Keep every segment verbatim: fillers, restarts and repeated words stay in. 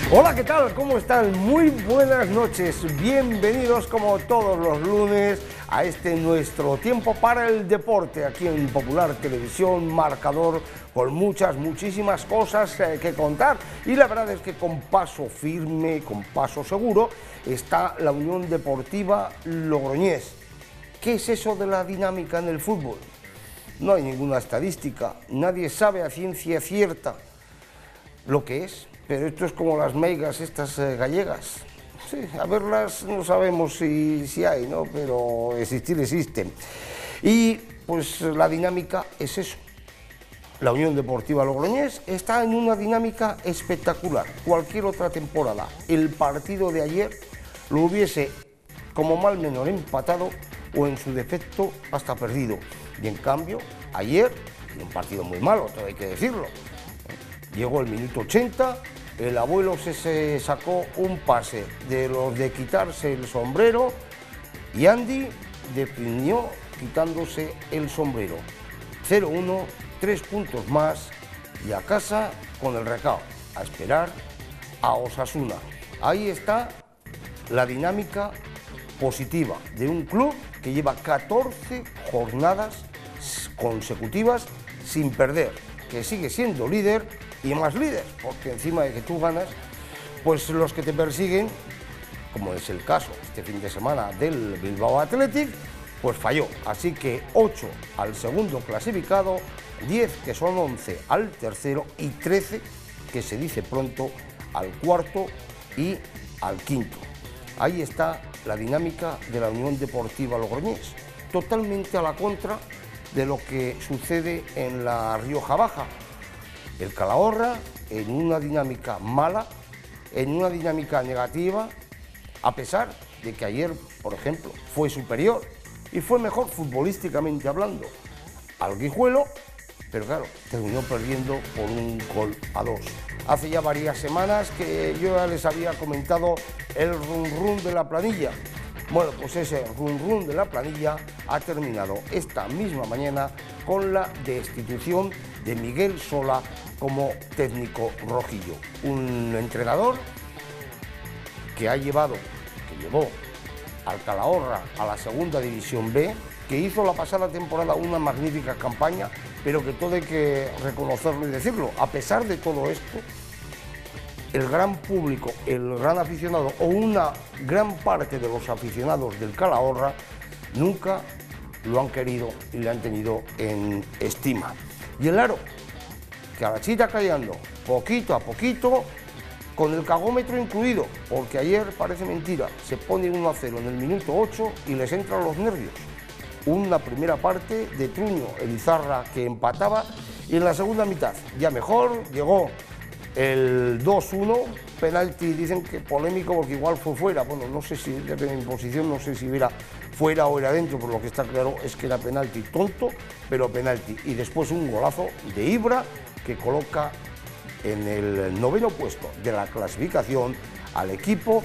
Hola, ¿qué tal? ¿Cómo están? Muy buenas noches. Bienvenidos como todos los lunes a este nuestro tiempo para el deporte aquí en Popular Televisión Marcador, con muchas, muchísimas cosas eh, que contar. Y la verdad es que con paso firme, con paso seguro, está la Unión Deportiva Logroñés. ¿Qué es eso de la dinámica en el fútbol? No hay ninguna estadística, nadie sabe a ciencia cierta lo que es. Pero esto es como las meigas estas eh, gallegas. Sí, a verlas no sabemos si, si hay, ¿no? Pero existir existen. Y pues la dinámica es eso. La Unión Deportiva Logroñés está en una dinámica espectacular. Cualquier otra temporada, el partido de ayer lo hubiese como mal menor empatado o en su defecto hasta perdido. Y en cambio, ayer, en un partido muy malo, todo hay que decirlo, llegó el minuto ochenta, el abuelo se, se sacó un pase de los de quitarse el sombrero y Andy definió quitándose el sombrero. cero uno, tres puntos más y a casa con el recao, a esperar a Osasuna. Ahí está la dinámica positiva de un club que lleva catorce jornadas consecutivas sin perder, que sigue siendo líder y más líder, porque encima de que tú ganas, pues los que te persiguen, como es el caso este fin de semana del Bilbao Athletic, pues falló. Así que ocho al segundo clasificado, diez que son once al tercero y trece, que se dice pronto, al cuarto y al quinto. Ahí está la dinámica de la Unión Deportiva Logroñés, totalmente a la contra de lo que sucede en la Rioja Baja. El Calahorra en una dinámica mala, en una dinámica negativa, a pesar de que ayer, por ejemplo, fue superior y fue mejor futbolísticamente hablando al Guijuelo, pero claro, terminó perdiendo por un gol a dos. Hace ya varias semanas que yo ya les había comentado el run run de la planilla. Bueno, pues ese run run de la planilla ha terminado esta misma mañana con la destitución de Miguel Sola como técnico rojillo. Un entrenador que ha llevado, que llevó al Calahorra a la segunda división B, que hizo la pasada temporada una magnífica campaña, pero que todo hay que reconocerlo y decirlo. A pesar de todo esto, el gran público, el gran aficionado o una gran parte de los aficionados del Calahorra nunca lo han querido y le han tenido en estima. Y el Aro, que a la chita callando, poquito a poquito, con el cagómetro incluido, porque ayer, parece mentira, se pone uno a cero en el minuto ocho y les entran los nervios. Una primera parte de Truño, Elizarra, que empataba, y en la segunda mitad, ya mejor, llegó el dos uno, penalti, dicen que polémico porque igual fue fuera. Bueno, no sé si en posición, no sé si era fuera o era dentro, pero lo que está claro es que era penalti tonto, pero penalti. Y después un golazo de Ibra que coloca en el noveno puesto de la clasificación al equipo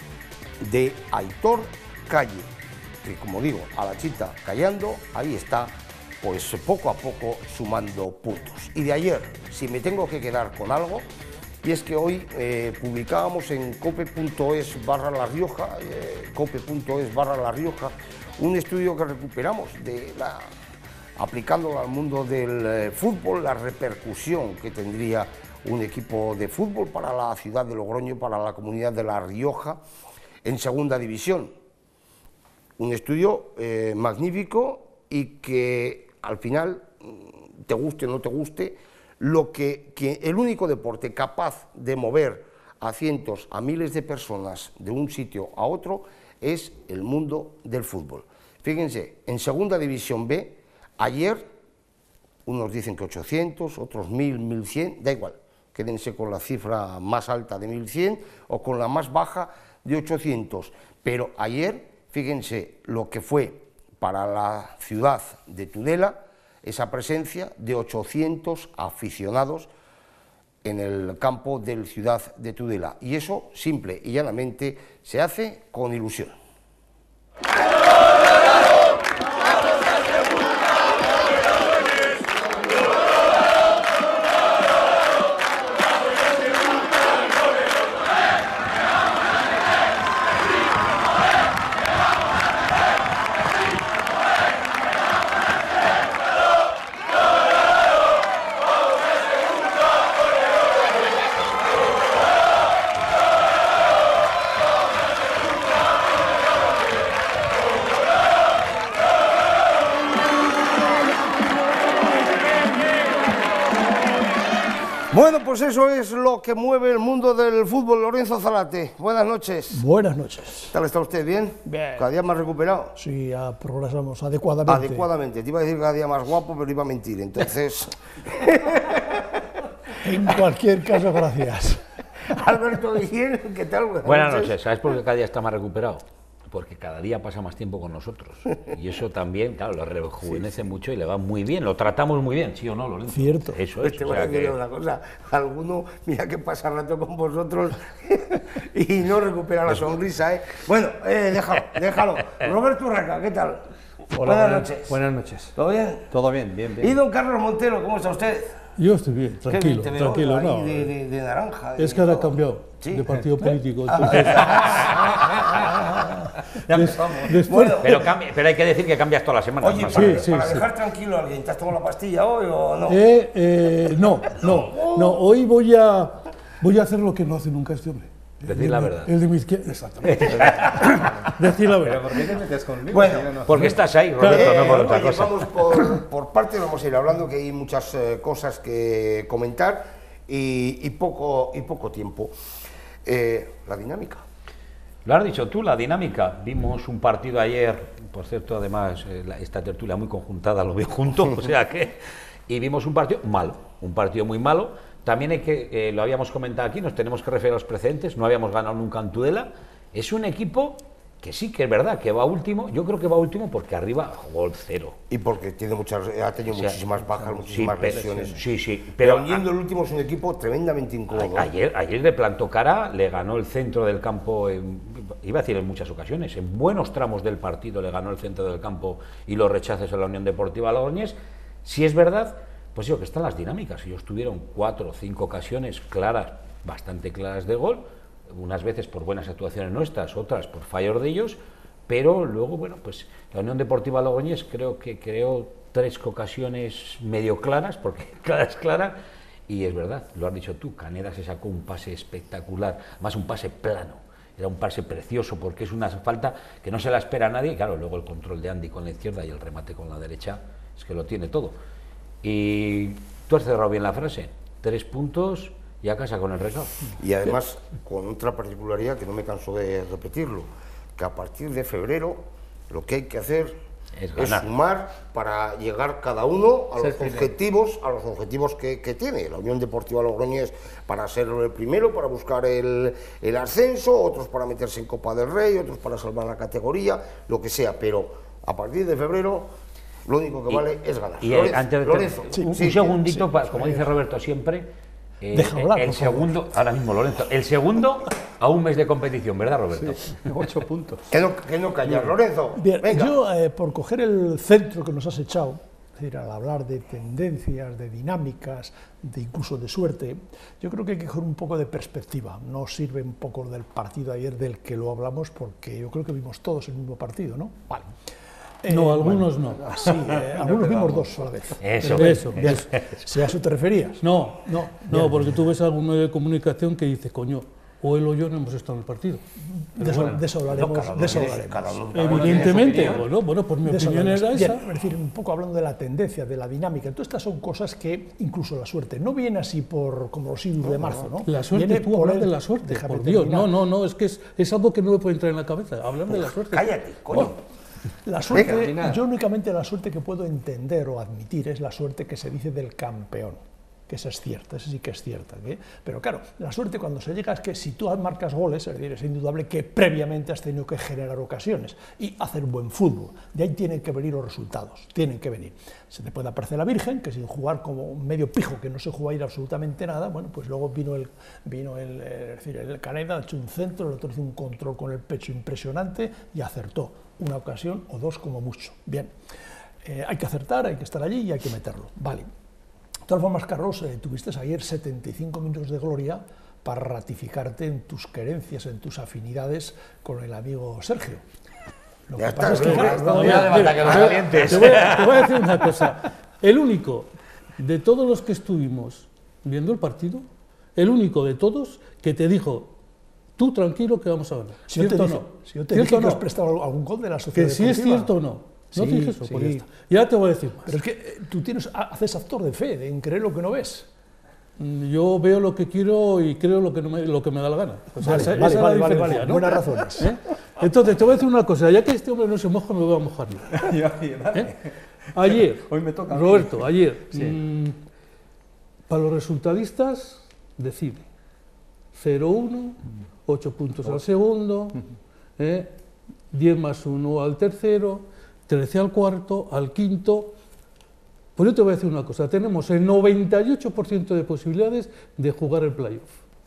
de Aitor Calle, que como digo, a la chita callando, ahí está, pues poco a poco sumando puntos. Y de ayer, si me tengo que quedar con algo, y es que hoy eh, publicábamos en cope punto es barra La Rioja, eh, cope punto es barra La Rioja, un estudio que recuperamos de la, aplicándolo al mundo del eh, fútbol, la repercusión que tendría un equipo de fútbol para la ciudad de Logroño, para la comunidad de La Rioja, en segunda división. Un estudio eh, magnífico y que al final, te guste o no te guste, lo que, que el único deporte capaz de mover a cientos, a miles de personas de un sitio a otro es el mundo del fútbol. Fíjense, en segunda división B, ayer, unos dicen que ochocientos, otros mil, mil cien, da igual, quédense con la cifra más alta de mil cien o con la más baja de ochocientos, pero ayer, fíjense lo que fue para la ciudad de Tudela, esa presencia de ochocientos aficionados en el campo del Ciudad de Tudela. Y eso, simple y llanamente, se hace con ilusión. Bueno, pues eso es lo que mueve el mundo del fútbol. Lorenzo Zalate, buenas noches. Buenas noches. ¿Qué tal está usted? ¿Bien? Bien. ¿Cada día más recuperado? Sí, ya progresamos adecuadamente. Adecuadamente. Te iba a decir cada día más guapo, pero iba a mentir, entonces... En cualquier caso, gracias. Alberto Guillén, ¿qué tal? Buenas, Buenas noches. noches. ¿Sabes por qué cada día está más recuperado? Porque cada día pasa más tiempo con nosotros. Y eso también, claro, lo rejuvenece sí, sí. mucho y le va muy bien. Lo tratamos muy bien, ¿sí o no, Lorenzo? Cierto. Eso es. Te voy a decir una cosa. Alguno, mira que pasa rato con vosotros y no recupera la sonrisa, ¿eh? Bueno, eh, déjalo, déjalo. Roberto Urraca, ¿qué tal? Hola, buenas, buenas noches. Buenas noches. ¿Todo bien? Todo bien, bien, bien. ¿Y don Carlos Montero, cómo está usted? Yo estoy bien, tranquilo, bien, tranquilo. Ahí no, de, de, de naranja. Es de que ahora ha todo. cambiado ¿Sí? de partido político. Ah. Entonces, Ya des, después, bueno, pero, cambia, pero hay que decir que cambias todas las semanas. Oye, más para, sí, sí, para sí. dejar tranquilo a alguien, ¿te has tomado la pastilla hoy o no? eh, eh, no, no, no. Hoy voy a, voy a hacer lo que no hace nunca este hombre. Decir el la de, verdad. El de mi izquierda, exactamente. Decir la verdad. ¿Pero por qué te metes conmigo? Bueno, no. Porque estás ahí, Roberto, Eh, no por otra oye, cosa. vamos por, por parte, vamos a ir hablando, que hay muchas eh, cosas que comentar y, y, poco, y poco tiempo. Eh, la dinámica. Lo has dicho tú, la dinámica. Vimos un partido ayer, por cierto, además, eh, la, esta tertulia muy conjuntada, lo veo junto, o sea que... Y vimos un partido malo, un partido muy malo. También hay que, eh, lo habíamos comentado aquí, nos tenemos que referir a los precedentes, no habíamos ganado nunca en Tudela. Es un equipo que sí que es verdad, que va último, yo creo que va último porque arriba gol cero. Y porque tiene muchas, ha tenido o sea, muchísimas bajas, muchísimas sí, lesiones. Sí, sí. Pero, pero yendo el último es un equipo tremendamente incómodo. A, ayer, ayer le plantó cara, le ganó el centro del campo, en, iba a decir en muchas ocasiones, en buenos tramos del partido le ganó el centro del campo y los rechaces a la Unión Deportiva Logroñés. Si es verdad, pues digo que están las dinámicas. Ellos tuvieron cuatro o cinco ocasiones claras, bastante claras de gol, unas veces por buenas actuaciones nuestras, otras por fallos de ellos, pero luego, bueno, pues la Unión Deportiva Logroñés creo que creó tres ocasiones medio claras, porque clara es clara, y es verdad, lo has dicho tú, Caneda se sacó un pase espectacular, más un pase plano, era un pase precioso, porque es una falta que no se la espera a nadie, y claro, luego el control de Andy con la izquierda y el remate con la derecha, es que lo tiene todo. Y tú has cerrado bien la frase, tres puntos y a casa con el recado. Y además, con otra particularidad que no me canso de repetirlo, que a partir de febrero lo que hay que hacer es, es sumar para llegar cada uno a los objetivos, a los objetivos que, que tiene la Unión Deportiva Logroñés, para ser el primero, para buscar el, el ascenso, otros para meterse en Copa del Rey, otros para salvar la categoría, lo que sea, pero a partir de febrero lo único que vale y, es ganar. Y Lorenzo, antes de Lorenzo, sí, un, sí, un segundito, sí, para, sí, como sí. dice Roberto siempre, eh, Deja hablar, el segundo, favor. Ahora mismo Lorenzo, el segundo a un mes de competición, ¿verdad, Roberto? Sí, ocho puntos. Que no, que no callar, Lorenzo. Bien, venga. yo, eh, por coger el centro que nos has echado, es decir, al hablar de tendencias, de dinámicas, de incluso de suerte, yo creo que hay que coger un poco de perspectiva. No sirve un poco del partido ayer del que lo hablamos, porque yo creo que vimos todos el mismo partido, ¿no? Vale. Eh, no, algunos bueno, no. Sí, eh, algunos vimos dos a la vez. Eso, Pero eso, bien, eso. Si a eso te referías. No, no, no, bien. porque tú ves algún medio de comunicación que dice, coño, o él o yo no hemos estado en el partido. De eso, bueno, de eso hablaremos. no, cada uno de eso tiene- hablaremos. cada uno- cada uno Evidentemente, tiene su bueno, bueno, pues mi De eso opinión hablaremos. era Bien, esa. es decir, un poco hablando de la tendencia, de la dinámica. Entonces, estas son cosas que, incluso la suerte, no viene así por como los signos de marzo, ¿no? La suerte, Viene tú por hablas el- de la suerte, déjame por Dios. terminar. No, no, no, es que es, es algo que no me puede entrar en la cabeza, hablar de la suerte. Cállate, coño. La suerte, Venga, yo únicamente la suerte que puedo entender o admitir es la suerte que se dice del campeón, que esa es cierta, esa sí que es cierta. ¿eh? Pero claro, la suerte cuando se llega es que si tú marcas goles, es decir, es indudable que previamente has tenido que generar ocasiones y hacer buen fútbol. De ahí tienen que venir los resultados, tienen que venir. Se te puede aparecer la Virgen, que sin jugar como un medio pijo, que no se juega a ir absolutamente nada, bueno, pues luego vino el, vino el, es decir, el Caneda, ha hecho un centro, el otro hizo un control con el pecho impresionante y acertó. Una ocasión o dos como mucho. Bien, eh, hay que acertar, hay que estar allí y hay que meterlo. Vale. De todas formas, Carlos, eh, tuviste ayer setenta y cinco minutos de gloria para ratificarte en tus querencias, en tus afinidades con el amigo Sergio. Lo Ya que está, pasa es que, ya claro, está. no, Ya no, levanta que los te- calientes. Te voy, a, te voy a decir una cosa. El único de todos los que estuvimos viendo el partido, el único de todos que te dijo, tú tranquilo que vamos a ganar. Si yo te ¿Cierto o dije, no? si yo te ¿Cierto dije o que no? has prestado algún gol de la sociedad Que si es deportiva. cierto o no. ¿No Sí, te dije eso? sí. Pues ya está. Ya te voy a decir más. Pero es que eh, tú tienes, haces actor de fe, de en creer lo que no ves. yo veo lo que quiero y creo lo que, no me, lo que me da la gana. O sea, Vale, esa, vale, esa vale, es la vale, diferencia, vale. ¿no? Buenas razones. ¿Eh? Entonces, te voy a decir una cosa, ya que este hombre no se moja, me voy a mojar yo. Oye, dale. ¿Eh? Ayer, Hoy me toca a mí. Roberto, ayer, Sí. mmm, para los resultadistas, decide cero uno, ocho puntos al segundo, eh, diez más uno al tercero, trece al cuarto, al quinto. Pues yo te voy a decir una cosa, tenemos el noventa y ocho por ciento de posibilidades de jugar el playoff.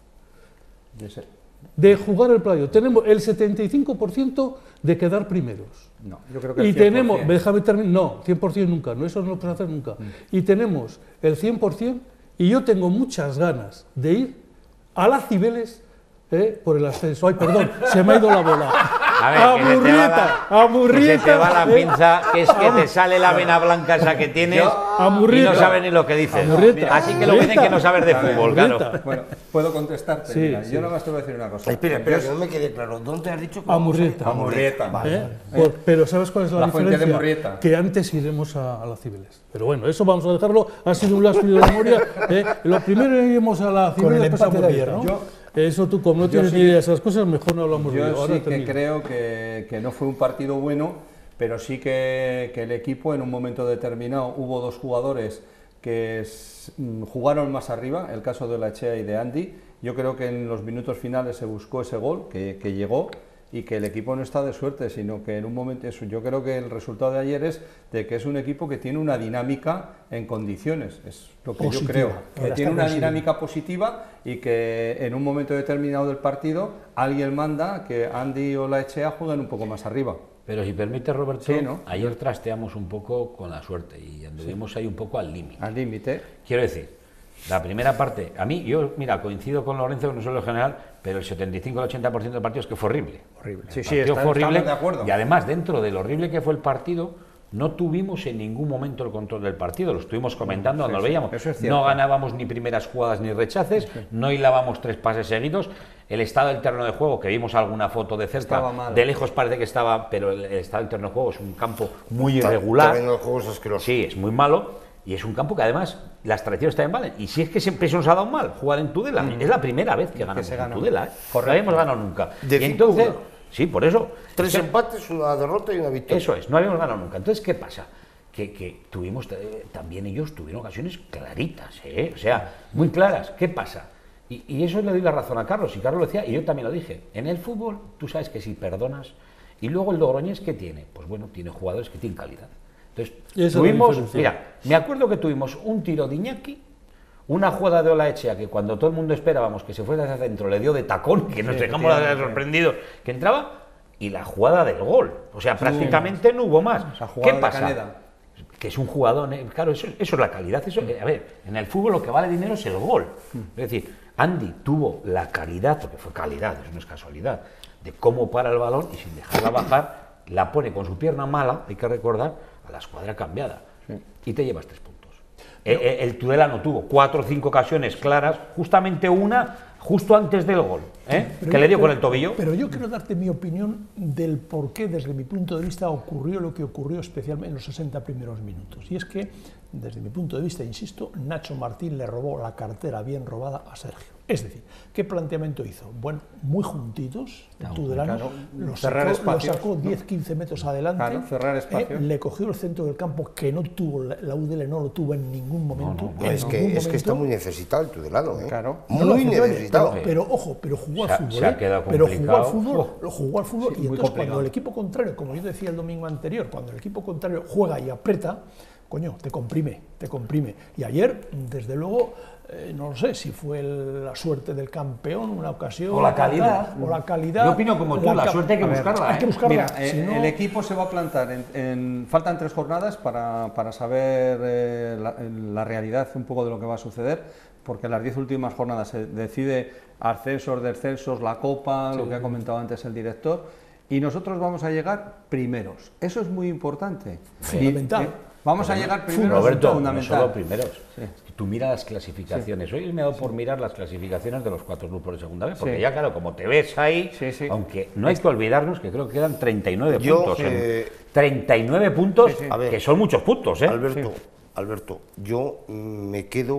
De ser- De jugar el playoff. Tenemos el setenta y cinco por ciento de quedar primeros. No, yo creo que el Y cien por tenemos, cien. déjame terminar, no, cien por cien nunca, no, eso no lo puedes hacer nunca. Y tenemos el cien por cien y yo tengo muchas ganas de ir a las Cibeles eh, por el ascenso. Ay, perdón, se me ha ido la bola. A ver, que se te va Amurrieta, la- amurrieta. Que se te va la eh, pinza, que es que te sale la vena blanca esa que tienes y Amurrieta. no sabes ni lo que dices. Amurrieta. Así que lo que dicen que no sabes de A ver, fútbol, claro. Amurrieta. Bueno, puedo contestarte. Sí, Mira, sí. Yo nada más te voy a decir una cosa. Espera, espera, Yo- que no me quede claro. ¿Dónde has dicho que Amurrieta. vamos a ir? Amurrieta. ¿Eh? Por- pero ¿sabes cuál es la, La fuente de diferencia? Murrieta. Que antes iremos a, a las Cibeles. Pero bueno, eso vamos a dejarlo. Ha sido un lapsus de memoria. ¿eh? Lo primero iremos a la Con el Cibeles, después a empate de Murrieta, ayer, ¿no? Yo- Eso tú, como no yo tienes sí ni que- idea de esas cosas, mejor no hablamos de Yo ello. Ahora sí que termino. creo que, que no fue un partido bueno, pero sí que, que el equipo en un momento determinado hubo dos jugadores que s- mm, jugaron más arriba, el caso de Olaechea y de Andy. Yo creo que en los minutos finales se buscó ese gol que, que llegó y que el equipo no está de suerte, sino que en un momento eso. Yo creo que el resultado de ayer es de que es un equipo que tiene una dinámica en condiciones, es lo que Positiva. yo creo, que Ahora tiene está una consiguiendo. dinámica positiva y que en un momento determinado del partido alguien manda que Andy o Olaechea jueguen un poco más arriba. Pero si permite, Roberto, Sí, ¿no? ayer trasteamos un poco con la suerte y anduvimos ahí un poco al límite. Al límite. Quiero decir, la primera parte, a mí, yo, mira, coincido con Lorenzo, que no soy el general, pero el setenta y cinco al ochenta por ciento del partido es que fue horrible. Horrible. El Sí, sí, partido está- fue horrible. estamos de acuerdo. Y además, dentro de lo horrible que fue el partido, no tuvimos en ningún momento el control del partido. Lo estuvimos comentando cuando sí, lo veíamos. eso es cierto. No ganábamos ni primeras jugadas ni rechaces, no hilábamos tres pases seguidos. El estado del terreno de juego, que vimos alguna foto de cerca, Estaba mal. de lejos parece que estaba, pero el, el estado del terreno de juego es un campo muy Ta- irregular. terreno de juego es asqueroso. Sí, es muy malo. Y es un campo que además las tradiciones también valen. Y si es que siempre se nos ha dado mal jugar en Tudela. Es la primera vez que ganamos se en gana. Tudela. ¿eh? Correcto. No habíamos ganado nunca. De y cinco entonces, uno. sí, por eso. Tres es que- empates, una derrota y una victoria. Eso es, no habíamos ganado nunca. Entonces, ¿qué pasa? Que, que tuvimos, eh, también ellos tuvieron ocasiones claritas, ¿eh? O sea, muy claras. ¿Qué pasa? Y, y eso le doy la razón a Carlos, y Carlos lo decía, y yo también lo dije. En el fútbol, tú sabes que si perdonas, y luego el Logroñés, ¿qué tiene? Pues bueno, tiene jugadores que tienen calidad. Entonces, Y esa es la tuvimos, diferencia. mira, me acuerdo que tuvimos un tiro de Iñaki, una jugada de Olaechea que cuando todo el mundo esperábamos que se fuera hacia adentro le dio de tacón, que nos Sí, dejamos efectivamente. sorprendidos que entraba, y la jugada del gol. O sea, prácticamente no hubo más. Esa jugada ¿Qué de pasa? Caneda. Que es un jugador, eh, claro, eso, eso es la calidad. Eso, eh, a ver, en el fútbol lo que vale dinero es el gol. Es decir, Andy tuvo la calidad, porque fue calidad, eso no es casualidad, de cómo para el balón y sin dejarla bajar, la pone con su pierna mala, hay que recordar, a la escuadra cambiada. Y te llevas tres puntos. Eh, eh, el Tudela no tuvo cuatro o cinco ocasiones claras, justamente una justo antes del gol, ¿eh? Pero que yo le dio creo- con el tobillo. Pero yo quiero darte mi opinión del por qué, desde mi punto de vista, ocurrió lo que ocurrió especialmente en los sesenta primeros minutos. Y es que, desde mi punto de vista, insisto, Nacho Martín le robó la cartera bien robada a Sergio. Es decir, ¿qué planteamiento hizo? Bueno, muy juntitos, el Tudelano, claro, lo cerrar sacó, lo espacios, sacó diez a quince metros adelante, Claro, cerrar eh, espacios. le cogió el centro del campo que no tuvo, la la U D L no lo tuvo en ningún momento. no, en Es que, ningún es que está momento. muy necesitado el Tudelano, ¿eh? Claro. No, no, Muy efectivamente, necesitado. Pero, pero, ojo, pero jugó Se al ha- fútbol. se ha ¿eh? quedado pero jugó al complicado. fútbol, Oh. jugó al fútbol Sí, y muy entonces complicado. cuando el equipo contrario, como yo decía el domingo anterior, cuando el equipo contrario juega y aprieta, coño, te comprime, te comprime. Y ayer, desde luego, eh, no lo sé si fue el- la suerte del campeón, una ocasión. O la calidad. O la calidad. Yo opino como tú, la ca- suerte hay que A ver, buscarla, Hay que ¿eh? buscarla. Mira, si eh, no- el equipo se va a plantar en, en- faltan tres jornadas para, para saber eh, la, la realidad un poco de lo que va a suceder, porque en las diez últimas jornadas se decide ascensos, descensos, la Copa, lo que ha comentado antes el director, y nosotros vamos a llegar primeros. Eso es muy importante. Fundamental. Y, eh, vamos a llegar primeros, Roberto, no fundamental. solo primeros. Es que tú miras las clasificaciones. Hoy me he dado por mirar las clasificaciones de los cuatro grupos de segunda vez, porque Sí. ya, claro, como te ves ahí, Sí, sí. aunque no hay que olvidarnos que creo que quedan treinta y nueve Yo, puntos. en- eh, treinta y nueve puntos, Sí, sí. A ver. que son muchos puntos, ¿eh? Alberto, Alberto, yo mm, me quedo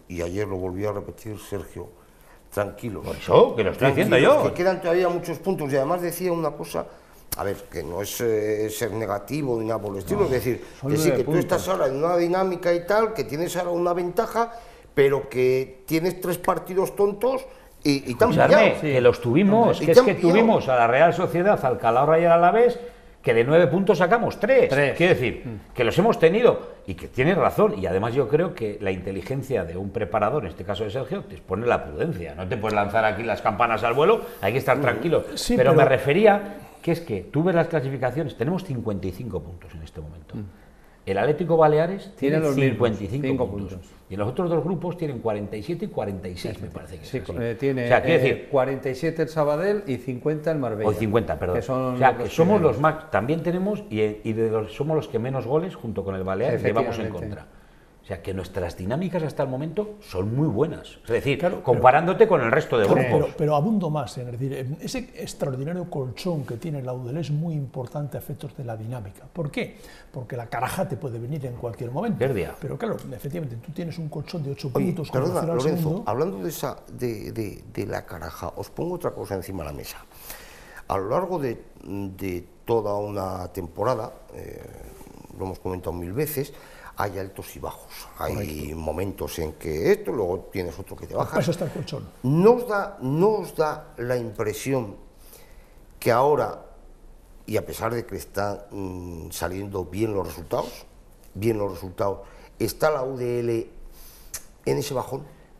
y ayer lo volvió a repetir Sergio, tranquilo. Por eso, que lo estoy diciendo yo. Que quedan todavía muchos puntos, y además decía una cosa, a ver, que no es eh, ser negativo ni nada por el estilo, no, es decir, que sí, que puntos. Tú estás ahora en una dinámica y tal, que tienes ahora una ventaja, pero que tienes tres partidos tontos y, y tan pillado. Que los tuvimos, que es que tuvimos a la Real Sociedad, al Calahorra y al Alavés, que de nueve puntos sacamos tres. tres. Quiero decir, mm. que los hemos tenido y que tienes razón. Y además yo creo que la inteligencia de un preparador, en este caso de Sergio, te pone la prudencia. No te puedes lanzar aquí las campanas al vuelo, hay que estar tranquilo. Sí, pero, pero me refería que es que tú ves las clasificaciones, tenemos cincuenta y cinco puntos en este momento. Mm. El Atlético Baleares tiene, tiene los cincuenta y cinco puntos. puntos. Y en los otros dos grupos tienen cuarenta y siete y cuarenta y seis, me parece que sí, es así. Eh, tiene o sea, eh, decir, cuarenta y siete el Sabadell y cincuenta el Marbella. O cincuenta, perdón. Que son o sea, que somos los más, también tenemos, y, y de los, somos los que menos goles, junto con el Baleares, llevamos en contra. O sea, que nuestras dinámicas hasta el momento son muy buenas. Es decir, claro, comparándote pero, con el resto de claro, grupos. Pero, pero abundo más, es decir, ese extraordinario colchón que tiene la U D L es muy importante a efectos de la dinámica. ¿Por qué? Porque la caraja te puede venir en cualquier momento. Perdia. Pero claro, efectivamente, tú tienes un colchón de ocho Oye, puntos. Perdona, con Lorenzo, segundo. hablando de, esa, de, de, de la caraja, os pongo otra cosa encima de la mesa. A lo largo de, de toda una temporada, eh, lo hemos comentado mil veces, hay altos y bajos, hay Correcto. momentos en que esto, luego tienes otro que te baja. Eso está el colchón. ¿No os da, no os da la impresión que ahora, y a pesar de que están mmm, saliendo bien los resultados, bien los resultados, está la U D L en ese bajón?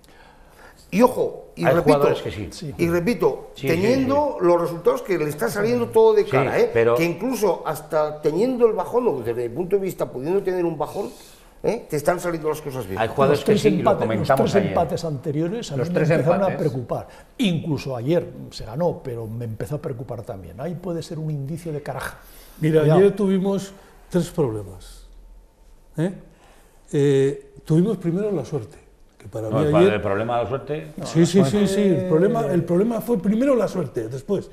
Y ojo, y hay repito, que sí. Sí. y repito sí, teniendo sí, sí. los resultados que le está saliendo todo de cara, sí, ¿eh? pero... que incluso hasta teniendo el bajón, o desde el punto de vista pudiendo tener un bajón, ¿eh? te están saliendo las cosas bien. Hay jugadores que sí, empate, lo comentamos Los tres ayer. empates anteriores a los mí tres me empezaron empates. a preocupar. Incluso ayer se ganó, pero me empezó a preocupar también. Ahí puede ser un indicio de caraja. Mira, Cuidado. ayer tuvimos tres problemas. ¿eh? Eh, tuvimos primero la suerte. Que para no, mí el, ayer... el problema de la suerte... No, sí, sí, sí, sí. El problema, el problema fue primero la suerte. Después,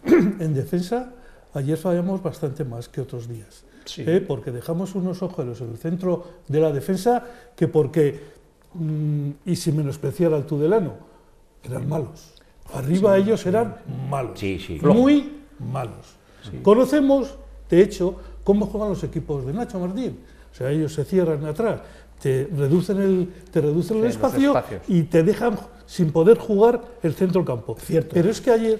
en defensa, ayer fallamos bastante más que otros días. Sí. ¿eh? Porque dejamos unos ojeros en el centro de la defensa que porque, mmm, y sin menospreciar al Tudelano, eran malos. Arriba sí, ellos sí. eran malos. Sí, sí. Muy malos. Sí. Conocemos, de hecho, cómo juegan los equipos de Nacho Martín. O sea, ellos se cierran atrás, te reducen el, te reducen el sí, espacio y te dejan sin poder jugar el centro del campo. Cierto. Pero es que ayer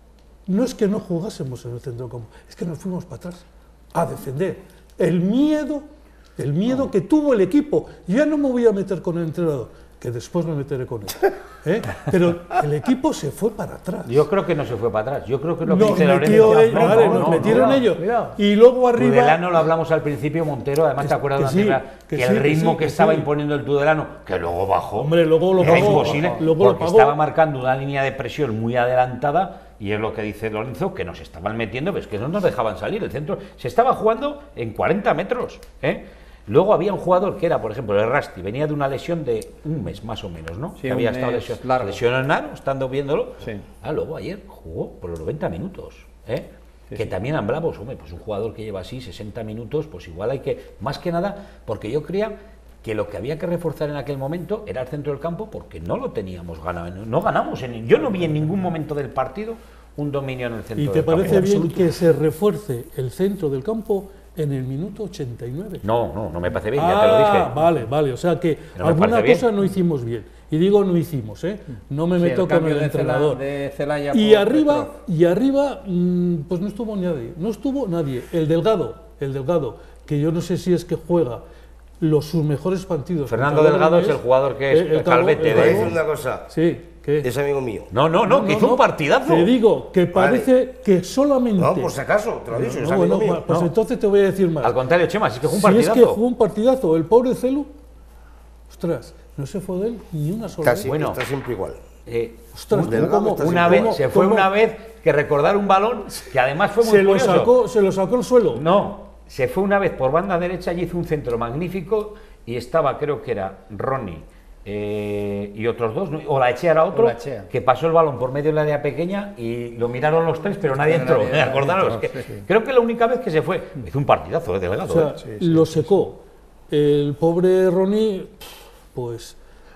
no es que no jugásemos en el centro del campo, es que nos fuimos para atrás a defender. El miedo, el miedo no. que tuvo el equipo. Yo ya no me voy a meter con el entrenador, que después me meteré con él. ¿eh? Pero el equipo se fue para atrás. Yo creo que no se fue para atrás. Yo creo que es lo que nos dice metió Lorenzo. ellos, no, vale, no, nos no, metieron no, ellos. Cuidado. Y luego arriba... Tudelano lo hablamos al principio, Montero, además te acuerdas que de la sí, que, que que sí, el ritmo que, sí, que que estaba sí. imponiendo el Tudelano, que luego bajó. Hombre, luego lo era pagó. imposible, luego porque lo pagó. estaba marcando una línea de presión muy adelantada. Y es lo que dice Lorenzo, que nos estaban metiendo, pues que no nos dejaban salir. El centro se estaba jugando en cuarenta metros. ¿eh? Luego había un jugador que era, por ejemplo, el Rasti, venía de una lesión de un mes más o menos, ¿no? Sí, que había un estado mes lesion, largo. lesionado, estando viéndolo. Sí. Ah, luego ayer jugó por los noventa minutos. ¿eh? Sí, que sí. también hablamos, hombre, pues un jugador que lleva así sesenta minutos, pues igual hay que, más que nada, porque yo creía que lo que había que reforzar en aquel momento era el centro del campo, porque no lo teníamos ganado, no ganamos, en, yo no vi en ningún momento del partido un dominio en el centro ¿Y te del campo. parece bien que se refuerce el centro del campo en el minuto ochenta y nueve? No, no, no me parece bien, ah, ya te lo dije. Vale, vale, o sea que no alguna cosa no hicimos bien. Y digo no hicimos, ¿eh? No me sí, meto el con el de entrenador. Cela, de Celaya y, por arriba, Petrov. y arriba, mmm, pues no estuvo nadie, no estuvo nadie. El Delgado, el Delgado, que yo no sé si es que juega los sus mejores partidos. Fernando Delgado es el jugador que es el, el Calvete. Te voy a de... decir una cosa. Sí. ¿Qué? Es amigo mío. No, no, no, no que hizo no, un partidazo. Te digo que parece vale. que solamente... No, por si acaso, te lo he dicho, no, es no, amigo bueno, mío. Pues no. entonces te voy a decir más. Al contrario, Chema, si es que jugó un si partidazo. Si es que jugó un partidazo, el pobre Celu, ostras, no se fue de él ni una sola Casi, vez. bueno, está siempre igual. Eh, ostras, un, ¿cómo, una ¿cómo, vez, se fue cómo? una vez que recordar un balón que además fue muy se curioso. Lo sacó, se lo sacó al suelo. No, se fue una vez por banda derecha y hizo un centro magnífico y estaba, creo que era Ronnie, Eh, y otros dos, ¿no? o la Echea era otro, Echea. que pasó el balón por medio de la área pequeña y lo miraron los tres, pero nadie entró. Nadie, acordaros, que, sí, sí. Creo que la única vez que se fue, hizo un partidazo, ¿eh? Delgado. O sea, ¿eh? sí, sí, lo secó. El pobre Ronnie, pues,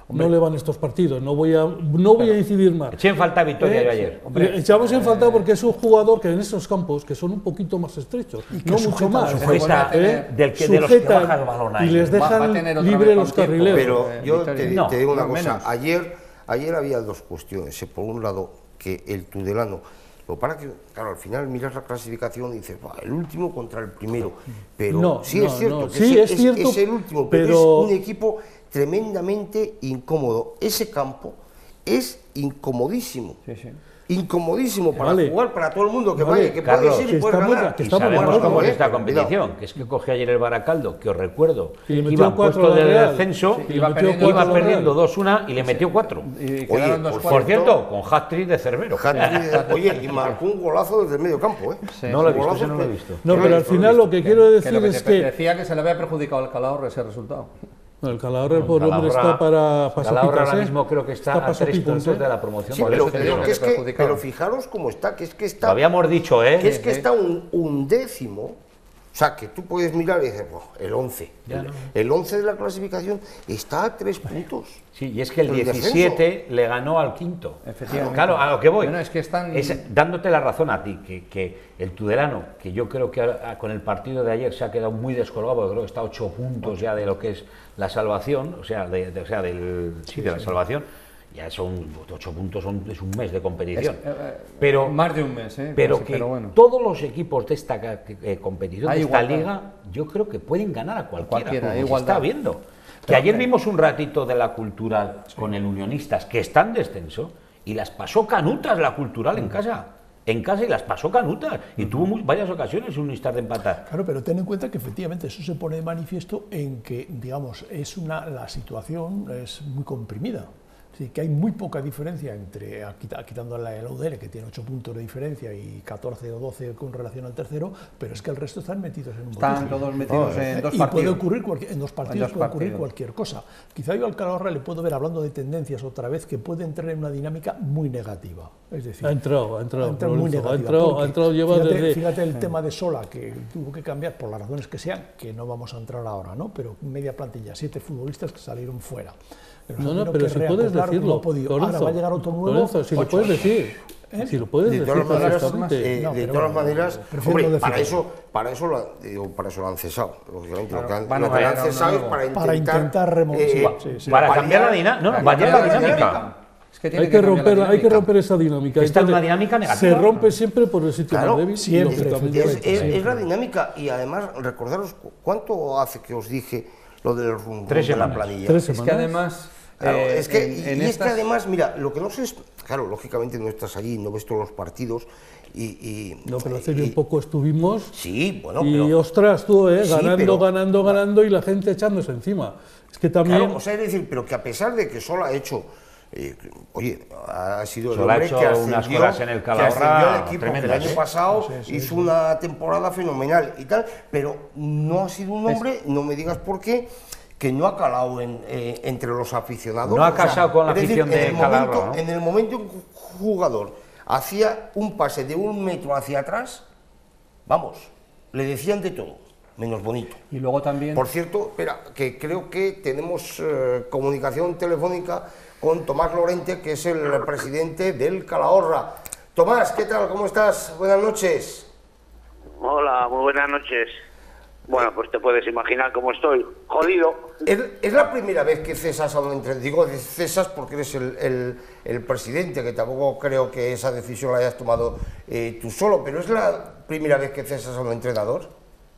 no le van estos partidos, no voy a, no voy a incidir más. Eché en falta Victoria Eh, ayer. Le echamos en falta porque es un jugador que en esos campos, que son un poquito más estrechos, Y que no sujeta- mucho más, sujeta, ¿eh? del que- de los que Sujetan baja el balón ahí. y les Va- va a dejan tener otra libre vez los con tiempo. carrileros. Pero eh, yo Victoria. te, No, te digo una no cosa, menos. ayer, ayer había dos cuestiones. eh. Por un lado, que el Tudelano, lo para que, claro, al final miras la clasificación y dices, "Buah, el último contra el primero", pero No, sí no, es cierto, no, que sí, es, es cierto, es el último, pero, pero- es un equipo tremendamente incómodo. Ese campo es incomodísimo. Sí, sí. Incomodísimo para Vale. jugar para todo el mundo, que Vale, vaya, que Carlos, puedes ir que y puedes está muy- ganar. que Y está muy sabemos bueno, cómo es eh, esta cuidado. competición, que es que coge ayer el Baracaldo, que os recuerdo, Y le metió iba cuatro puesto a la del Real. descenso, Sí, iba le metió perdiendo- iba cuatro a la perdiendo Real. dos uno y le metió cuatro. Y quedaron dos por Por cuartos. cierto, con hat-trick de Cervero. Hat-trick, oye, y marcó un golazo desde el medio campo, ¿eh? Sí, No lo he sí. visto, Golazo ese no lo he que- visto. No, que pero lo al he visto, final lo que quiero Que decir lo que es te que decía que se le había perjudicado al Calahorra ese resultado. no, el Calahorra, el pobre hombre, Calahorra- está para pasopitas, Calahorra ahora ¿eh? mismo creo que está, Está a tres pasopitas, puntos ¿eh? de la promoción. Sí, Por pero, eso te pero digo. que es que, perjudicado. pero fijaros cómo está, que es que está, Lo habíamos dicho, ¿eh? que es que está un, un décimo, o sea, que tú puedes mirar y decir, "Buah, el once, Ya el, no. el once de la clasificación está a tres puntos". Sí, y es que el El diecisiete le ganó al quinto. Efectivamente. Claro, a lo que voy. Bueno, es que están- es dándote la razón a ti, que, que el Tudelano, que yo creo que ahora, con el partido de ayer se ha quedado muy descolgado, porque creo que está a ocho puntos ya de lo que es la salvación, o sea, de, de- o sea del, sí, de la salvación, ya son ocho puntos, son, es un mes de competición. Es- eh, eh, pero más de un mes, ¿eh? pero Casi, que pero bueno. todos los equipos de esta ca- eh, competición, Hay de esta igualdad. liga, yo creo que pueden ganar a cualquiera, cualquiera, hay como se igualdad. está viendo. Que ayer vimos un ratito de la Cultural con el Unionistas, que está en descenso, y las pasó canutas la Cultural en casa. En casa y las pasó canutas. Y tuvo muy- varias ocasiones Unionistas de empatar. Claro, pero ten en cuenta que efectivamente eso se pone de manifiesto en que, digamos, es una, la situación es muy comprimida. Sí, que hay muy poca diferencia entre, quita- quitando la U D L, que tiene ocho puntos de diferencia y catorce o doce con relación al tercero, pero es que el resto están metidos en un Están botijo. todos metidos en dos y puede partidos. ocurrir cualquier- en dos partidos dos puede ocurrir partidos. cualquier cosa. Quizá yo al Calahorra le puedo ver, hablando de tendencias otra vez, que puede entrar en una dinámica muy negativa. Es decir, Ha entrado, ha entrado, ha entrado muy Lorenzo, ha negativa, entrado, porque ha entrado, lleva fíjate, desde- fíjate el tema de Sola, que tuvo que cambiar por las razones que sean, que no vamos a entrar ahora, ¿no? Pero media plantilla, siete futbolistas que salieron fuera. Pero No, se no, tuvieron pero que si puedes reacoplar, no decirlo, ha podido. Ahora Lorenzo, va a llegar otro nuevo. Lorenzo, si lo ocho. puedes decir, ¿Eh? si lo puedes De decir todas maneras, perfectamente. eh, No, de pero todas bueno, maneras, prefiero hombre, no para decirlo. eso, para eso, lo, digo, para eso lo han cesado, lógicamente. Claro, lo que han, van lo a que le han traer a uno cesado es nuevo. para intentar, Para intentar remontar, eh, sí, sí, sí. Para paliar- cambiar la dinámica. No, para vaya la cambiar dinámica. Es que tiene Hay que, cambiar la romper, hay que dinámica. romper esa dinámica. Está en Entonces, una dinámica negativa. Se rompe siempre por el sitio Claro, más débil. siempre, lógicamente. Es, efectivamente. es- Siempre. es la dinámica, y además, recordaros cu- cuánto hace que os dije lo del rum rum Tres de la semanas. planilla. Tres Es que además... Claro, eh, es que, en- y, en y es estas- que además, mira, lo que no sé es, claro, lógicamente no estás allí, no ves todos los partidos, y... y- No, pero hace y- bien poco estuvimos. Sí, bueno, Y pero... ostras, tú, ¿eh? Sí, ganando, pero- ganando, ganando y la gente echándose encima. Es que también. Claro, o sea, es decir, pero que a pesar de que solo ha hecho, eh, oye, ha sido el Solo ha hombre hecho que unas ascendió, cosas en el que Calahorra ascendió al equipo, que el tremendas, año ¿eh? pasado Sí, sí, hizo sí. una temporada fenomenal y tal, pero no ha sido un hombre, no me digas por qué, que no ha calado en, eh, entre los aficionados. No ha O sea, casado con la es decir, afición de en el momento- Calahorra, ¿no? En el momento en que un jugador hacía un pase de un metro hacia atrás, vamos, le decían de todo, menos bonito. Y luego también... Por cierto, espera, que creo que tenemos eh, comunicación telefónica con Tomás Lorente, que es el presidente del Calahorra. Tomás, ¿qué tal? ¿Cómo estás? Buenas noches. Hola, muy buenas noches. Bueno, pues te puedes imaginar cómo estoy, jodido. ¿Es, es la primera vez que cesas a un entrenador? Digo cesas porque eres el, el- el presidente, que tampoco creo que esa decisión la hayas tomado eh, tú solo, pero ¿es la primera vez que cesas a un entrenador?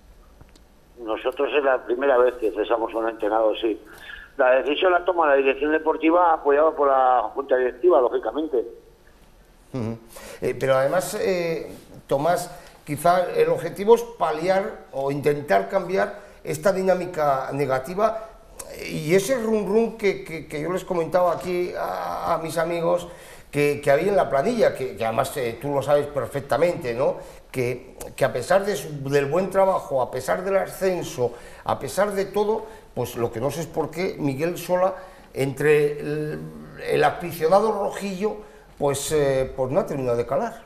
Nosotros es la primera vez que cesamos a un entrenador, sí. La decisión la toma la dirección deportiva apoyada por la junta directiva, lógicamente. Ujú. Eh, pero además, eh, Tomás, quizá el objetivo es paliar o intentar cambiar esta dinámica negativa eh, y ese rum rum que, que- que yo les comentaba aquí a, a mis amigos que, que había en la planilla, que, que además eh, tú lo sabes perfectamente, ¿no? Que, que a pesar de su- del buen trabajo, a pesar del ascenso, a pesar de todo, pues lo que no sé es por qué Miguel Sola, entre el, el aficionado rojillo, pues, eh, pues no ha terminado de calar.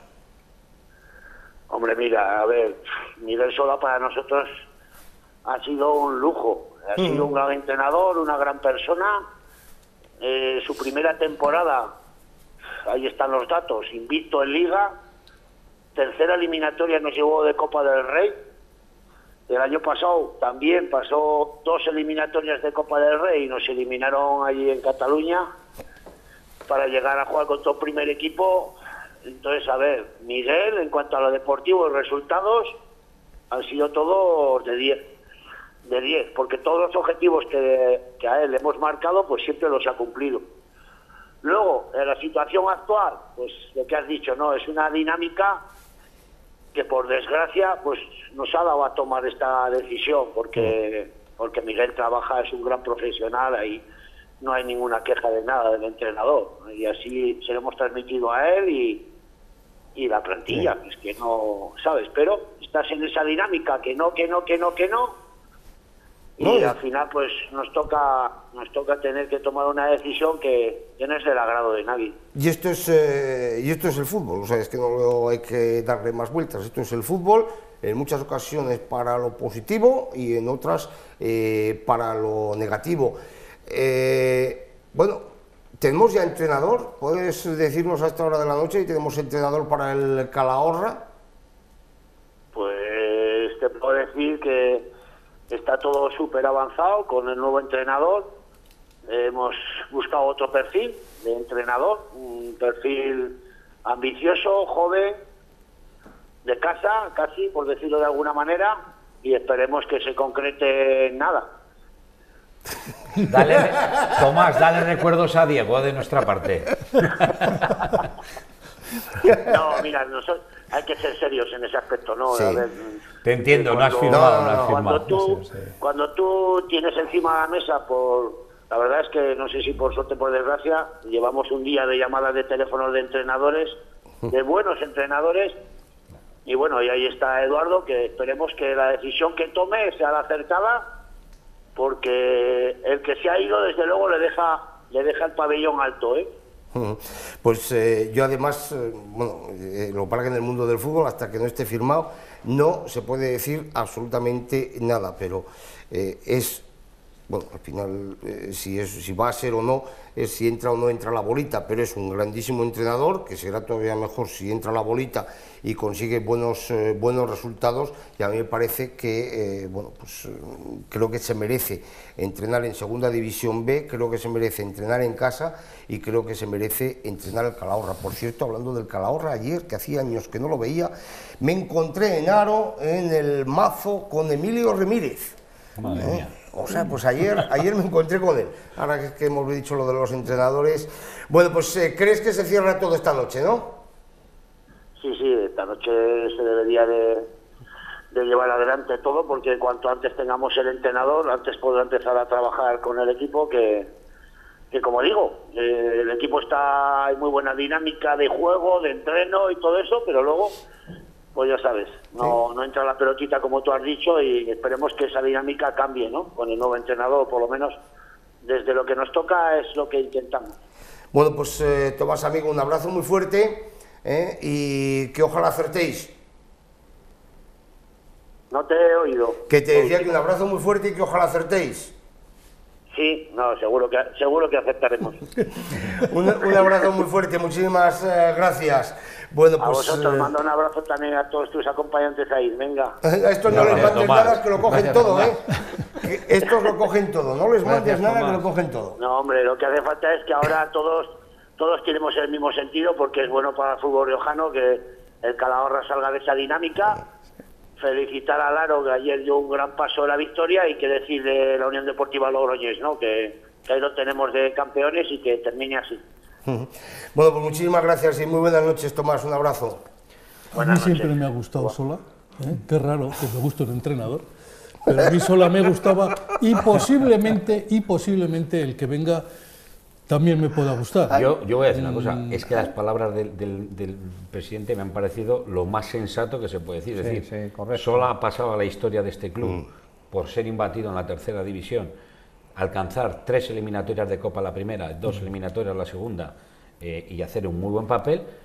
Hombre, mira, a ver, Miguel Sola para nosotros ha sido un lujo. Ha sido un gran entrenador, una gran persona. eh, su primera temporada, ahí están los datos, invicto en Liga, tercera eliminatoria nos llevó de Copa del Rey. El año pasado también pasó dos eliminatorias de Copa del Rey y nos eliminaron allí en Cataluña para llegar a jugar contra el primer equipo. Entonces, a ver, Miguel, en cuanto a lo deportivo y resultados, han sido todos de diez, de diez, porque todos los objetivos que, que a él hemos marcado, pues siempre los ha cumplido. Luego, en la situación actual, pues lo que has dicho, ¿no? Es una dinámica que por desgracia pues nos ha dado a tomar esta decisión, porque porque Miguel trabaja, es un gran profesional, ahí no hay ninguna queja de nada del entrenador, y así se lo hemos transmitido a él y, y la plantilla, sí. Es que no, ¿sabes? Pero estás en esa dinámica que no, que no, que no, que no, y no, al final pues nos toca nos toca tener que tomar una decisión que, que no es del agrado de nadie. Y esto es eh, y esto es el fútbol, o sea, es que no hay que darle más vueltas, esto es el fútbol, en muchas ocasiones para lo positivo y en otras eh, para lo negativo. Eh, bueno, tenemos ya entrenador, ¿puedes decirnos a esta hora de la noche y tenemos entrenador para el Calahorra? Pues te puedo decir que está todo súper avanzado con el nuevo entrenador. Eh, hemos buscado otro perfil de entrenador, un perfil ambicioso, joven, de casa, casi, por decirlo de alguna manera, y esperemos que se concrete en nada. Dale, Tomás, dale recuerdos a Diego de nuestra parte. No, mira, nosotros, hay que ser serios en ese aspecto, ¿no? Sí. A ver, Te entiendo, cuando, no has firmado, no has cuando firmado. tú, Sí, sí. cuando tú tienes encima de la mesa, por la verdad es que no sé si por suerte o por desgracia, llevamos un día de llamadas de teléfonos de entrenadores, de buenos entrenadores, y bueno, y ahí está Eduardo, que esperemos que la decisión que tome sea la acertada, porque el que se ha ido, desde luego, le deja, le deja el pabellón alto, ¿eh? Pues eh, yo además, eh, bueno, eh, lo para que en el mundo del fútbol, hasta que no esté firmado, no se puede decir absolutamente nada, pero eh, es, bueno, al final, eh, si, es, si va a ser o no, es si entra o no entra la bolita, pero es un grandísimo entrenador, que será todavía mejor si entra la bolita y consigue buenos, eh, buenos resultados, y a mí me parece que, eh, bueno, pues eh, creo que se merece entrenar en Segunda División B, creo que se merece entrenar en casa y creo que se merece entrenar el Calahorra. Por cierto, hablando del Calahorra, ayer, que hacía años que no lo veía, me encontré en Aro, en el Mazo, con Emilio Ramírez. Madre ¿Eh? mía. O sea, pues ayer, ayer me encontré con él, ahora que, que hemos dicho lo de los entrenadores. Bueno, pues eh, ¿crees que se cierra todo esta noche, no? Sí, sí, esta noche se debería de, de llevar adelante todo, porque cuanto antes tengamos el entrenador, antes podrá empezar a trabajar con el equipo, que, que como digo, eh, el equipo está en muy buena dinámica de juego, de entreno y todo eso, pero luego, pues ya sabes, no, sí. no entra la pelotita como tú has dicho, y esperemos que esa dinámica cambie, ¿no? Con el nuevo entrenador, por lo menos desde lo que nos toca es lo que intentamos. Bueno, pues eh, Tomás, amigo, un abrazo muy fuerte. ¿Eh? Y que ojalá acertéis. No te he oído. Que te decía que un abrazo muy fuerte y que ojalá acertéis. Sí, no, seguro que seguro que aceptaremos. un, un abrazo muy fuerte, muchísimas eh, gracias. Bueno, pues, a vosotros eh... mando un abrazo también a todos tus acompañantes ahí, venga. A estos no, no les mandes Tomás. nada, que lo cogen Vaya, todo, Tomás. ¿eh? Que estos lo cogen todo, no les mandes Gracias, nada, Tomás. que lo cogen todo. No, hombre, lo que hace falta es que ahora todos todos tenemos el mismo sentido, porque es bueno para el fútbol riojano que el Calahorra salga de esa dinámica. Felicitar a Aro, que ayer dio un gran paso de la victoria, y que decir de la Unión Deportiva Logroñés, ¿no? Que, que ahí lo tenemos de campeones y que termine así. Bueno, pues muchísimas gracias y muy buenas noches, Tomás, un abrazo. A mí Buenas siempre noches. me ha gustado Sola, ¿eh? Qué raro que me guste un entrenador, pero a mí Sola me gustaba, y posiblemente, y posiblemente el que venga también me pueda gustar. Yo, yo voy a decir una cosa, es que las palabras del, del, del presidente me han parecido lo más sensato que se puede decir. Es Sí, decir, sí, correcto. Sola ha pasado a la historia de este club por ser imbatido en la tercera división, alcanzar tres eliminatorias de Copa la primera, dos eliminatorias la segunda, eh, y hacer un muy buen papel,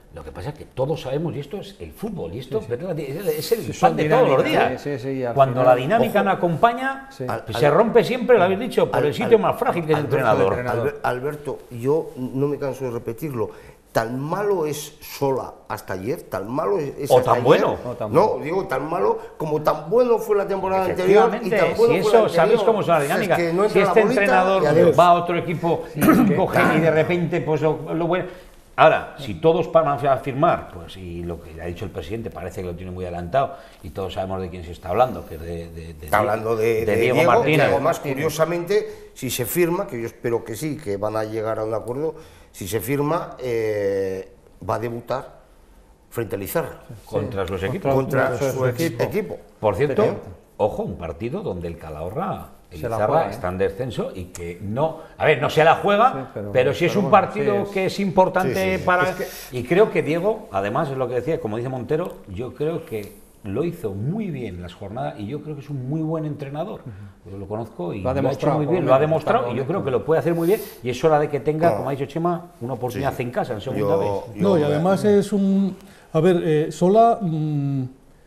Lo que pasa es que todos sabemos, y esto es el fútbol, y esto sí, sí. es el sí, pan de todos los días. Sí, sí, sí, Cuando final, la dinámica ojo, no acompaña, sí. al, se rompe siempre, lo habéis dicho, por al, el sitio al, más frágil que es el Alberto, entrenador. Alber, Alberto, yo no me canso de repetirlo. Tan malo es Sola hasta ayer, tan malo es, es o hasta tan bueno. ayer, no, tan no, bueno. digo tan malo como tan bueno fue la temporada anterior y tan bueno si fue eso, la ¿sabéis cómo es la dinámica? Es que no si este entrenador va a otro equipo, coge y de repente, pues lo, lo bueno. Ahora, si todos van a firmar, pues y lo que ha dicho el presidente parece que lo tiene muy adelantado y todos sabemos de quién se está hablando, que es de, de, de, está hablando de, de de Diego, Diego Martínez. Que además, curiosamente, si se firma, que yo espero que sí, que van a llegar a un acuerdo, si se firma, eh, va a debutar frente a Lizarra. Contra sus equipos. Contra, contra su, su equipo. equipo. Por cierto, Pero, ojo, un partido donde el Calahorra y se la Lizarra juega, ¿eh? está en descenso y que no, a ver, no se la juega, sí, pero, pero sí es pero un bueno, partido sí es, que es importante sí, sí. para... Es que, y creo que Diego, además es lo que decía, como dice Montero, yo creo que lo hizo muy bien las jornadas y yo creo que es un muy buen entrenador. Yo lo conozco y lo ha lo ha hecho muy bien, lo ha demostrado y yo creo que lo puede hacer muy bien y es hora de que tenga, no. como ha dicho Chema, una oportunidad Sí. en casa en segunda Yo- vez. yo No, y me- además es un... A ver, eh, Sola, mmm,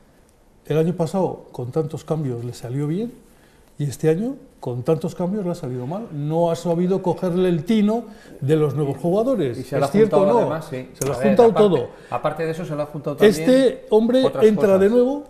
el año pasado con tantos cambios le salió bien y este año con tantos cambios le ha salido mal. No ha sabido cogerle el tino de los nuevos jugadores. Y se lo ha ¿Es cierto o juntado no? además, sí. Se lo ha A ver, juntado aparte- todo. Aparte de eso, se lo ha juntado también Este hombre otras entra cosas. de nuevo,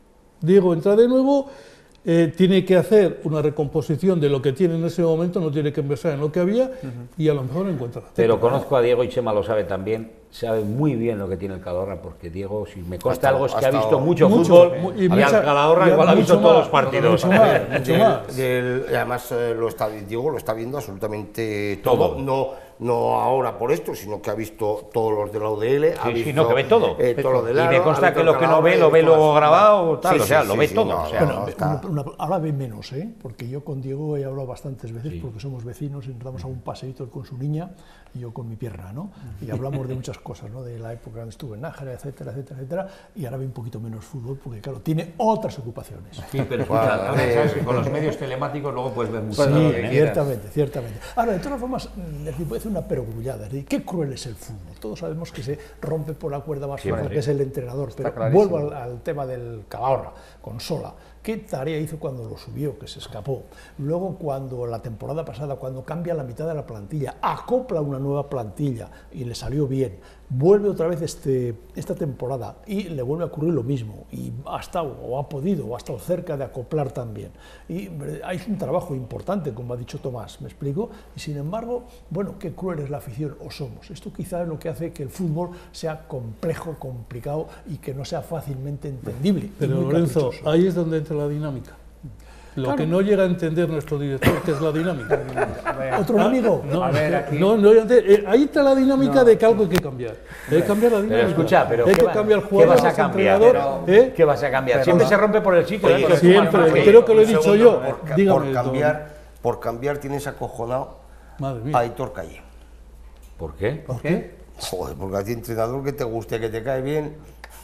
Diego entra de nuevo, eh, tiene que hacer una recomposición de lo que tiene en ese momento, no tiene que empezar en lo que había y a lo mejor encuentra la Pero tecla. conozco a Diego y Chema lo sabe también, sabe muy bien lo que tiene el Calahorra, porque Diego, si me consta Ha algo, es que ha estado- visto mucho, mucho, fútbol mu- y y, mucha- al Calahorra y igual ha mucho visto más, todos los partidos. mucho más. mucho Del- más. del- y además eh, lo está, Diego lo está viendo absolutamente todo, Todo. no no ahora por esto, sino que ha visto todos los de la U D L, ha Sí, sí, visto, no, que ve todo. eh, todo lo del Y me Aro, consta ha visto que lo el que no ve, Calahorra lo ve y luego todas- grabado, tal, Sí, o sea, sí, lo sí, ve sí, todo, no, o sea, no, Bueno, no, está- una- una- ahora ve menos, ¿eh? Porque yo con Diego he hablado bastantes veces Sí. porque somos vecinos y nos damos a un paseíto él con su niña y yo con mi pierna, ¿no? Y hablamos de muchas cosas, ¿no? De la época donde estuve en Nájera, etcétera, etcétera, etcétera. Y ahora ve un poquito menos fútbol porque, claro, tiene otras ocupaciones. Sí, pero Bueno, escucha, también eh, sabes que con los medios telemáticos luego puedes ver mucho. Pues Sí, lo que quieras. ciertamente, ciertamente. Ahora, de todas formas, mm, les voy a decir una perogrullada. Es decir, qué cruel es el fútbol. Todos sabemos que se rompe por la cuerda más Siempre. floja, que es el entrenador. Pero clarísimo. vuelvo al, al tema del Calahorra, con Sola. ¿Qué tarea hizo cuando lo subió, que se escapó? Luego, cuando la temporada pasada, cuando cambia la mitad de la plantilla, acopla una nueva plantilla y le salió bien. Vuelve otra vez este, esta temporada y le vuelve a ocurrir lo mismo. Y ha estado, o ha podido, o ha estado cerca de acoplar también. Y eh, hay un trabajo importante, como ha dicho Tomás, ¿me explico? Y sin embargo, bueno, qué cruel es la afición, o somos. Esto quizás es lo que hace que el fútbol sea complejo, complicado y que no sea fácilmente entendible. y Pero muy Lorenzo, caprichoso. ahí es donde entra la dinámica. Lo Claro. que no llega a entender nuestro director, que es la dinámica. ¿Otro enemigo? No, A ver, aquí- no, no, eh, ahí está la dinámica de que algo hay que cambiar. Hay que cambiar la dinámica. escucha, pero hay ¿qué que va- cambiar el qué jugador, vas a el cambiar? entrenador, Pero- ¿eh? ¿Qué vas a cambiar? Pero- Siempre se rompe por el sitio. Oye, ¿eh? Que siempre, oye, creo que lo he un dicho segundo, yo. Por, ca- Dígame, por don- cambiar, por cambiar tienes acojonado Madre a mía. Aitor Calle. ¿Por qué? ¿Por qué? Joder, porque a ti entrenador que te guste, que te cae bien.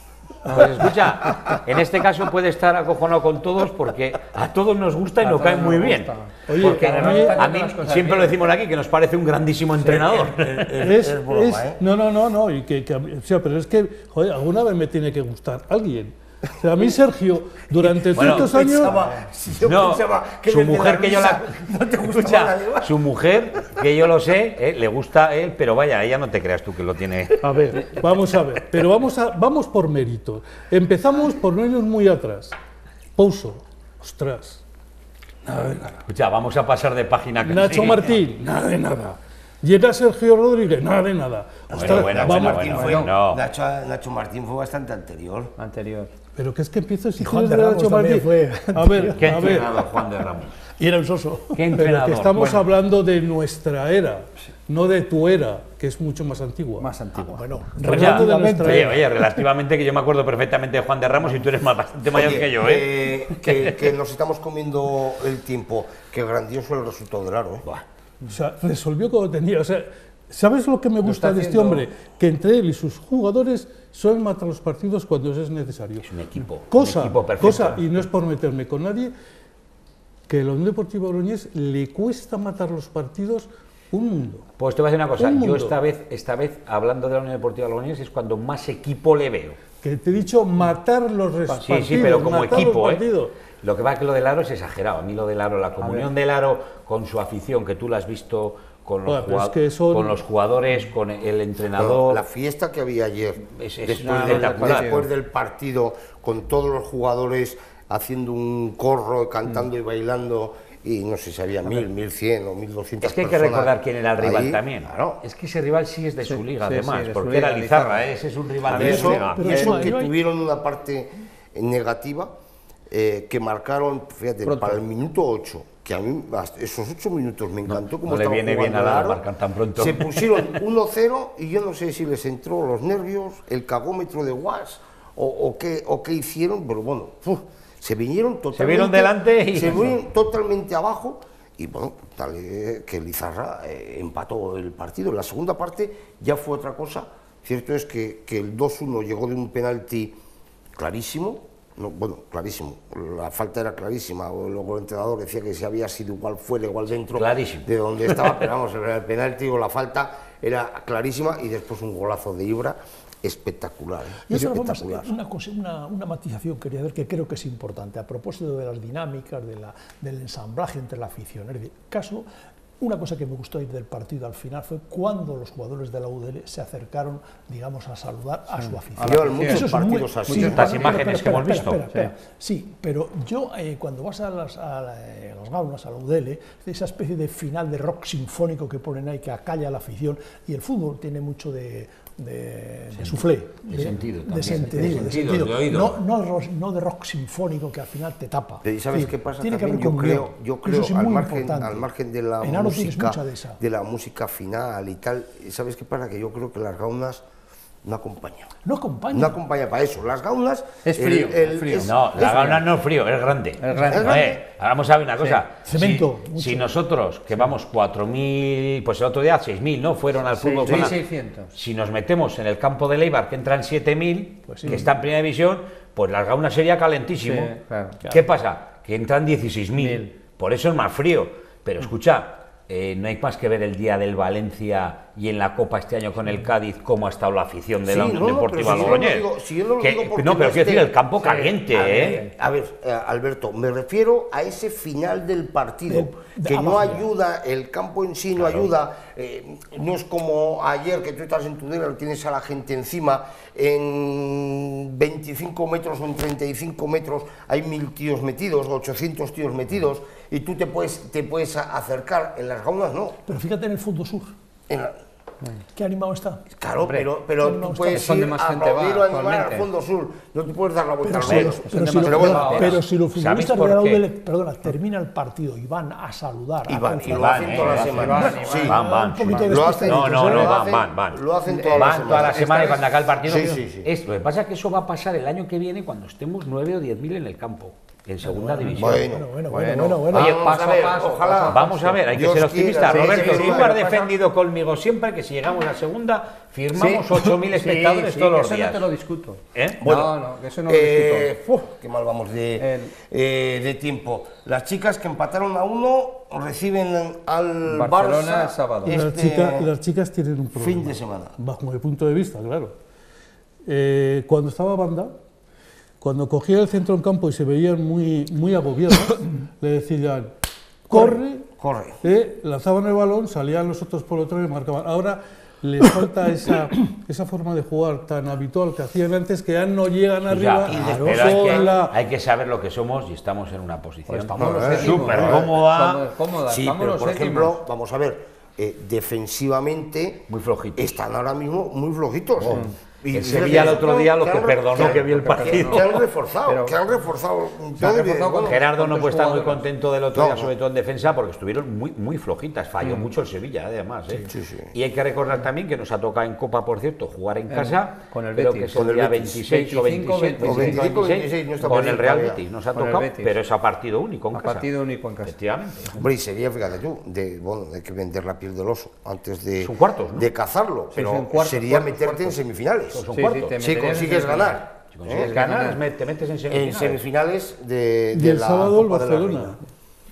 Pues escucha, en este caso puede estar acojonado con todos porque a todos nos gusta y A nos todos cae muy nos bien. gusta. Oye, Porque a a mí- mí, están haciendo las cosas siempre bien. lo decimos aquí, que nos parece un grandísimo entrenador. Es, es broma, es- ¿eh? No, no, no, no. Y que, que a mí- o sea, pero es que, joder, alguna vez me tiene que gustar alguien. O sea, a mí, Sergio, durante Bueno, tantos años. Pensaba- si yo No, pensaba que su desde mujer la que yo la risa no te gustaba escucha, nadie más. su mujer que yo lo sé, eh, le gusta a él, pero vaya, ella no te creas tú que lo tiene. A ver, vamos a ver, pero vamos, a, vamos por mérito. Empezamos por no irnos muy atrás. Pouso, ostras, Escucha, vamos a pasar de página. casi. Nacho Martín, nada de nada. Llega Sergio Rodríguez, nada de nada. Ostras, bueno, Nacho vamos, Martín bueno, fue, bueno. Nacho, Nacho Martín fue bastante anterior. Anterior. pero que es que empiezo a exigir Juan de de Ramos Nacho también Martín. fue A ver, ¿Qué a ver, entrenador, Juan de Ramos? Y era un soso. ¿Qué pero entrenador? que estamos Bueno, hablando de nuestra era, no de tu era, que es mucho más antigua. Más antigua. Bueno, escucha, hablando de nuestra oye, era. oye, relativamente que yo me acuerdo perfectamente de Juan de Ramos y tú eres más, bastante mayor Oye, que yo, ¿eh? eh, que, que nos estamos comiendo el tiempo. Qué grandioso el resultado del Aro, ¿eh? O sea, resolvió como tenía. O sea, ¿sabes lo que me gusta está de este haciendo- hombre? Que entre él y sus jugadores suelen matar los partidos cuando es necesario. Es un equipo. Cosa, un equipo perfecto. cosa, y no es por meterme con nadie, que a la Unión Deportiva Logroñés le cuesta matar los partidos Un mundo. Pues te voy a decir una cosa, Un yo mundo. esta vez, esta vez, hablando de la Unión Deportiva Logroñés, es cuando más equipo le veo. Que te he dicho matar los res- Sí, partidos. sí, pero como matar los equipo, ¿eh? partidos. Lo que va que lo del Aro es exagerado. A mí lo del Aro, la comunión del Aro con su afición, que tú la has visto con los, Bueno, pero es jugado- que son- con los jugadores, con el Pero entrenador. la fiesta que había ayer, Es- es después, una del, espectacular. después del partido, con todos los jugadores haciendo un corro, cantando Mm. y bailando, y no sé si había mil, mil cien o mil doscientas Es que hay que personas recordar quién era el rival ahí. también. Claro. Es que ese rival sí es de su liga, sí, además, sí, de porque su era liga, Lizarra, Lizarra. ¿eh? Ese es un rival Y de su eso, liga. Pero y eso no, que no hay- tuvieron una parte negativa, eh, que marcaron, fíjate, Pronto. para el minuto ocho, que a mí hasta esos ocho minutos me encantó como no le estaban viene bien jugando a la el Aro. marcar tan pronto. Se pusieron uno cero y yo no sé si les entró los nervios, el cagómetro de Guas o, o, qué, o qué hicieron, pero bueno, uf, se vinieron totalmente... vieron delante y- Se vinieron totalmente abajo y bueno, tal eh, que Lizarra eh, empató el partido. En la segunda parte ya fue otra cosa. Cierto es que, que el dos uno llegó de un penalti clarísimo, no, bueno, clarísimo, la falta era clarísima, o luego el entrenador decía que si había sido igual fuera, igual dentro Clarísimo. de donde estaba, pero vamos, el penalti o la falta era clarísima y después un golazo de Ibra espectacular. ¿eh? Y otra forma, Espectacular. una, cosa, una, una matización quería ver que creo que es importante a propósito de las dinámicas, de la, del ensamblaje entre la afición. Es decir, caso, una cosa que me gustó ir del partido al final fue cuando los jugadores de la U D L se acercaron, digamos, a saludar a su afición. Yo en muchos Eso es partidos muy- así. sí, Muchas pero- pero- imágenes pero- que hemos espera, visto. espera, espera. Sí, pero yo eh, cuando vas a las, a, la- eh, a las gaunas, a la U D L, esa especie de final de rock sinfónico que ponen ahí, que acalla a la afición, y el fútbol tiene mucho de, de, de soufflé, de sentido también, de sentido, de de sentido, sentido. de oído. No, no, ro- no de rock sinfónico que al final te tapa. Pero ¿y sabes Es decir, qué pasa tiene que también? haber Yo comunión. creo, yo Eso creo es al, muy margen, importante. al margen de la En Aro tienes música, mucha de esa. de la música final y tal, ¿sabes qué pasa? Que yo creo que las gaunas no acompañan. No acompaña. No acompaña para eso. Las gaunas... Es frío, es frío. No, es la frío. gauna no es frío, es grande. Es grande. Oye, ahora vamos a ver una cosa. Sí. Cemento, Si, mucho. si nosotros, que vamos cuatro mil, pues el otro día seis mil, ¿no? Fueron al fútbol. seis mil zona. seiscientos. Si nos metemos en el campo de Leibar, que entran siete mil, Pues sí. que está en primera división, pues las gaunas sería calentísimo. Sí, claro. ¿Qué pasa? Que entran dieciséis mil. Mil. Por eso es más frío. Pero escucha, eh, no hay más que ver el día del Valencia y en la Copa este año con el Cádiz cómo ha estado la afición de Sí, la Unión no, no, Deportiva pero si yo no lo Logroñés. digo- si yo no lo Que- digo porque no, pero no quiero decir esté- el campo Sí, caliente, a ver, ¿eh? A ver, eh, Alberto, me refiero a ese final del partido, Del- de que no abajo. ayuda, el campo en sí no ayuda, eh, no es como ayer que tú estás en tu dedo, tienes a la gente encima, en veinticinco metros o en treinta y cinco metros hay mil tíos metidos, ochocientos tíos metidos, y tú te puedes, te puedes a- acercar, en las gaunas no. Pero fíjate en el fútbol sur, En la- qué animado está. Claro, Hombre, pero, pero no, tú no, puedes es donde ir más a gente va aplaudir o animar al actualmente. fondo sur, no te puedes dar la vuelta Pero al si, ruedo. los, pero, es si los, demasiado pero, bueno. pero si los ¿Sabéis futbolistas por de la qué? U D L, perdona, termina el partido y van a saludar, Y a van, y lo confrontar, hacen eh, toda la van, semana. van, Sí, Van, van. un poquito de lo hacen, No, no, no, lo van, hacen- van, van. Lo hacen toda la Van semana. toda la semana y Esta cuando acabe el partido. Sí, sí, sí. Es, lo que pasa es que eso va a pasar el año que viene cuando estemos nueve o diez mil en el campo, en segunda división. Bueno, Bueno, bueno, Bueno. bueno, bueno, bueno. Oye, vamos paso a a ver, paso, ojalá. paso a Vamos a ver, hay que Dios ser optimistas. quiera, sí, Roberto, sí, sí, tú sí, has sí. defendido conmigo siempre que si llegamos a segunda firmamos Sí. ocho mil espectadores Sí, todos sí, los eso días. no te lo discuto. ¿Eh? Bueno, no, no, que eso no lo eh, discuto. uf, qué mal vamos de, El- eh, de tiempo. Las chicas que empataron a uno reciben al Barcelona Barça el sábado. Las, este chicas, las chicas tienen un problema. fin de semana. Bajo mi punto de vista, claro. Eh, cuando estaba Banda, cuando cogía el centro en campo y se veían muy, muy agobiadas, le decían, corre, Corre. eh, lanzaban el balón, salían los otros por otro y marcaban. Ahora les falta esa, esa forma de jugar tan habitual que hacían antes, que ya no llegan arriba. Ya, y pero hay son que, la- hay que saber lo que somos y estamos en una posición Estamos los eh, séptimos. súper Eh, cómoda. somos cómodas, Sí, estamos pero los por séptimos. ejemplo, vamos a ver, eh, defensivamente Muy flojitos. están ahora mismo muy flojitos. Y El fíjate, Sevilla el otro día lo que han- perdonó que vio el que- partido. Que han reforzado, Pero- que han reforzado. Se han todo y- reforzado con bueno, Gerardo no ¿cuántos puede estar muy jugadores? contento del otro No, día, no. sobre todo en defensa, porque estuvieron muy, muy flojitas. Falló mucho el Sevilla, además. ¿eh? Sí, sí. Y hay que recordar también que nos ha tocado en Copa, por cierto, jugar en casa. con el creo Betis. que es el Con el día Betis. veintiséis o veinticinco, veintisiete, o veinticinco, veintiséis, no está con por el ahí Real todavía. Betis. Nos ha Con el tocado, Betis. pero es a partido único en A casa. partido único en casa. Efectivamente. Hombre, y sería, fíjate tú, de, bueno, hay que vender la piel del oso antes de, Son cuartos, ¿no? de cazarlo, pero son cuartos, sería cuartos, meterte en cuartos. semifinales. Son Sí, cuartos. sí, te Si meterías en consigues semifinales. ganar. Si consigues ¿eh? ganar, te metes en En semifinales. semifinales de, Y de el la sábado el Copa de la Barcelona. Reina.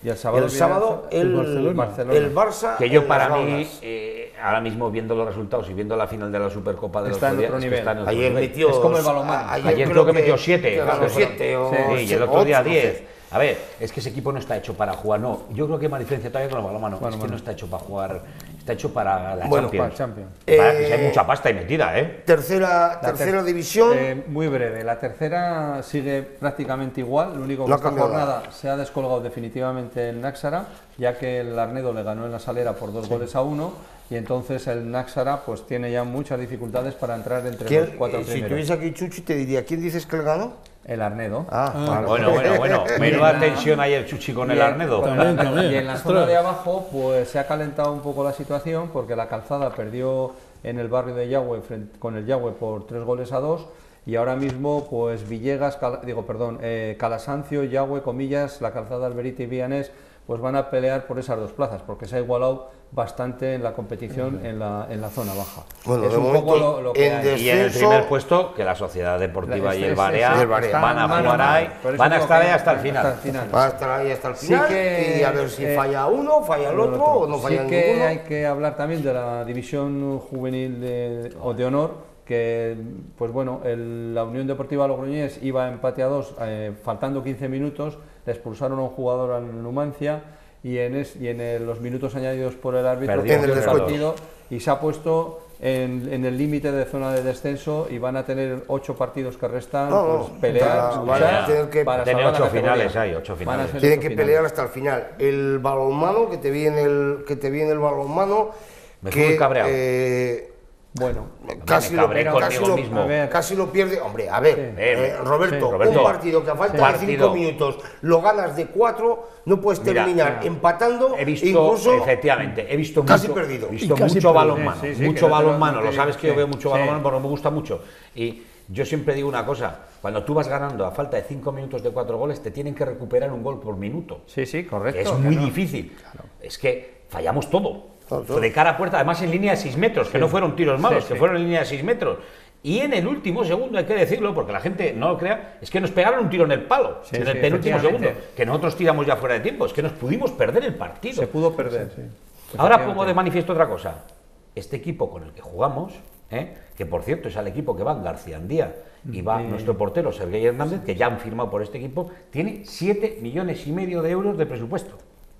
Y el sábado, el, sábado el, el Barcelona. Barcelona. el Barça. Que yo en para las mí, Raudas. eh, ahora mismo viendo los resultados y viendo la final de la Supercopa de los Está en días, otro es que nivel. está en otro Ayer nivel. metió. Es como el balonmano. a- Ayer creo que metió siete, que ganó creo que fueron- siete o Sí, y el otro día ocho, no diez. sé. A ver, es que ese equipo no está hecho para jugar, no. Yo creo que hay más diferencia todavía con el balonmano. Es que Balonmano. no está hecho para jugar, está hecho para la Bueno, Champions. para Champions. Para que Eh, sea mucha pasta y metida, ¿eh? Tercera, La tercera ter- división. eh, muy breve. La tercera sigue prácticamente igual. Lo único que No ha esta cambiado jornada se ha descolgado definitivamente el Náxara, ya que el Arnedo le ganó en la Salera por dos goles a uno. Y entonces el Náxara pues tiene ya muchas dificultades para entrar entre ¿Quién- los cuatro eh, si primeros. tuviese aquí Chuchi, te diría: ¿quién dices que le ganó? El Arnedo. Ah, vale. Bueno, bueno, bueno. Menuda la- tensión ayer Chuchi con Y el en- Arnedo. También, también. Y en la Ostras. zona de abajo pues se ha calentado un poco la situación porque la Calzada perdió en el barrio de Yagüe frente- con el Yagüe por tres goles a dos y ahora mismo pues Villegas, Cal- digo perdón, eh, Calasancio, Yagüe, Comillas, la Calzada Alberite y Villanés pues van a pelear por esas dos plazas porque se ha igualado bastante en la competición en la, en la zona baja. Bueno, es de un momento, poco lo, lo que en hay. des- Y en el Descenso- primer puesto, que la Sociedad Deportiva La- y el sí, sí, Barea sí, el Barea. van a Están mano jugar a mano. ahí, Por eso van a digo estar que ahí hasta el final. hasta el final. Va a estar ahí hasta el Sí final que, y a ver si eh, falla uno, falla el otro o no falla sí que ninguno. hay que hablar también de la división juvenil de, o de honor, que pues bueno, el- la Unión Deportiva Logroñés iba a empate a dos, eh, faltando quince minutos, le expulsaron a un jugador al Numancia y en, es- y en el- los minutos añadidos por el árbitro Perdió En el perdió el descuento. partido y se ha puesto en, en el límite de zona de descenso y van a tener ocho partidos que restan, No, no, pues, pelear, van a- luchar van a tener que- para Tiene salvar la ocho categoría. finales, hay ocho Van a finales. ser Tiene ocho que finales. pelear hasta el final. El balonmano, que te viene el, que te viene el balonmano, Me fui que muy cabreado. eh, Bueno, casi, me lo, cabré casi, conmigo lo, mismo. A ver. casi lo pierde. Hombre, a ver, Sí. eh, Roberto, Sí. Roberto. un partido que a falta Sí. de Partido. cinco minutos lo ganas de cuatro, no puedes Mira, terminar ya. empatando. He visto, incluso efectivamente, he visto casi mucho, perdido. he visto Y casi mucho perdido. balonmano, Sí, sí, sí, mucho que no te lo- balonmano. no Lo te- sabes que yo sí, veo mucho sí. balonmano porque me gusta mucho. Y yo siempre digo una cosa: cuando tú vas ganando a falta de cinco minutos de cuatro goles, te tienen que recuperar un gol por minuto. sí, sí, correcto. Es muy claro. difícil. Es que fallamos todo. Todo, todo. De cara a puerta, además en línea de seis metros, que no fueron tiros malos, Sí, que sí. fueron en línea de seis metros. Y en el último segundo, hay que decirlo, porque la gente no lo crea, es que nos pegaron un tiro en el palo, Sí, en el sí, penúltimo segundo, efectivamente. que nosotros tiramos ya fuera de tiempo, es que nos pudimos perder el partido. Se pudo perder. Ahora pongo de manifiesto otra cosa. Este equipo con el que jugamos, ¿eh? que por cierto es al equipo que van García Andía y va nuestro portero Sergei Hernández, que ya han firmado por este equipo, tiene siete millones y medio de euros de presupuesto.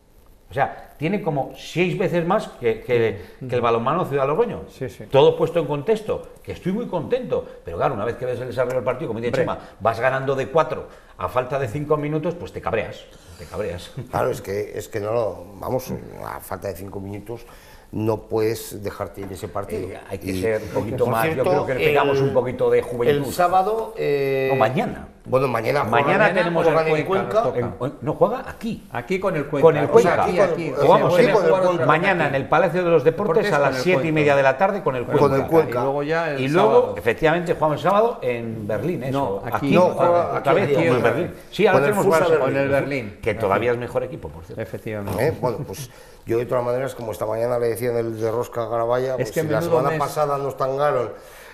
O sea, tiene como seis veces más que, que- que el balonmano Ciudad Logroño. Sí, sí. Todo puesto en contexto, que estoy muy contento, pero claro, una vez que ves el desarrollo del partido, como dice Chema, vas ganando de cuatro a falta de cinco minutos, pues te cabreas, te cabreas. Claro, es que, es que no lo. Vamos, a falta de cinco minutos no puedes dejarte ir ese partido. Eh, hay que Y, ser un poquito por más, cierto, yo creo que tengamos el- un poquito de juventud. El sábado. eh, No, mañana. Bueno, mañana. juegan- Mañana tenemos juegan el en Cuenca. Cuenca. nos toca. En- no, juega aquí. Aquí con el Cuenca. Con el O sea, Cuenca. aquí, aquí. Jugamos Se en puede el- con el jugar otra Cuenca. vez Mañana aquí. en el Palacio de los Deportes Deportes a con las el siete y Cuenca. media de la tarde con el Cuenca. Con el Cuenca. Y luego ya el Y luego, sábado. efectivamente, jugamos el sábado en Berlín. Eso. No, aquí. No, otra juega vez, aquí otra vez, aquí, como en aquí. Berlín. Sí, ahora Con el tenemos Futsal Barça Con el Berlín. que todavía es mejor equipo, por cierto. Efectivamente. ¿Eh? Bueno, pues yo de todas maneras, como esta mañana le decía en el de Rosca Garabaya, pues que si la menudo semana mes. pasada nos tangaron,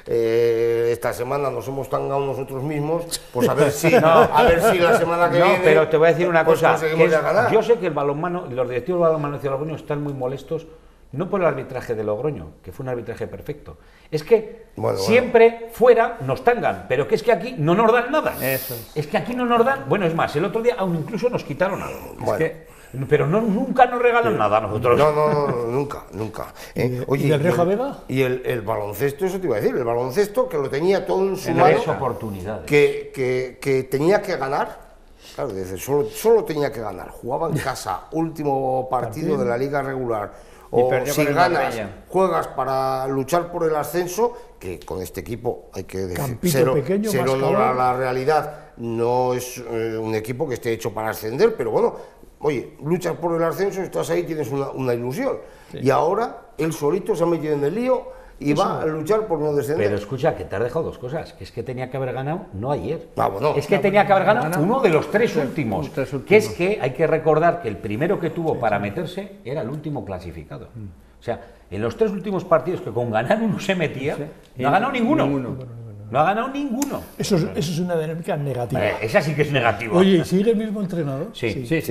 eh, esta semana nos hemos tangado nosotros mismos, pues a ver si, a ver si la semana que No, viene. pero te voy a decir una pues cosa. conseguimos que ya es- ganar. yo sé que el balonmano, los directivos del balonmano de Logroño están muy molestos, no por el arbitraje de Logroño, que fue un arbitraje perfecto. Es que Bueno, bueno. siempre fuera nos tangan, pero que es que aquí no nos dan nada. Eso es. Es que aquí no nos dan. Bueno, es más, el otro día aún incluso nos quitaron algo. Bueno. que- Pero no, nunca nos regalan nada a nosotros. No, no, no, no, nunca, nunca. ¿eh? ¿Y del Rioja el- Vega? Y el, el baloncesto, eso te iba a decir, el baloncesto que lo tenía todo en su En mano, tres oportunidades. que, que, que tenía que ganar. Claro, dice, solo, solo tenía que ganar. Jugaba en casa, último partido de la liga regular. Y O perdió si con el ganas, Marbella. juegas para luchar por el ascenso, que con este equipo hay que decir, Campito ser, pequeño, ser más honor a calor. la realidad, no es eh, un equipo que esté hecho para ascender, pero bueno, oye, luchas por el ascenso, estás ahí, tienes una, una ilusión. Y ahora él solito se ha metido en el lío y va a luchar por no descender. Pero escucha, que te has dejado dos cosas. Que es que tenía que haber ganado, no ayer. Ah, bueno. es que tenía que haber ganado ganado uno de los tres últimos. los tres últimos. Que es que hay que recordar que el primero que tuvo para meterse era el último clasificado. O sea, en los tres últimos partidos que con ganar uno se metía, no ha ganado ninguno. Ninguno. No ha ganado ninguno. Eso es, eso es una dinámica negativa. Eh, esa sí que es negativa. Oye, ¿y sigue el mismo entrenador? Sí. Sí, sí.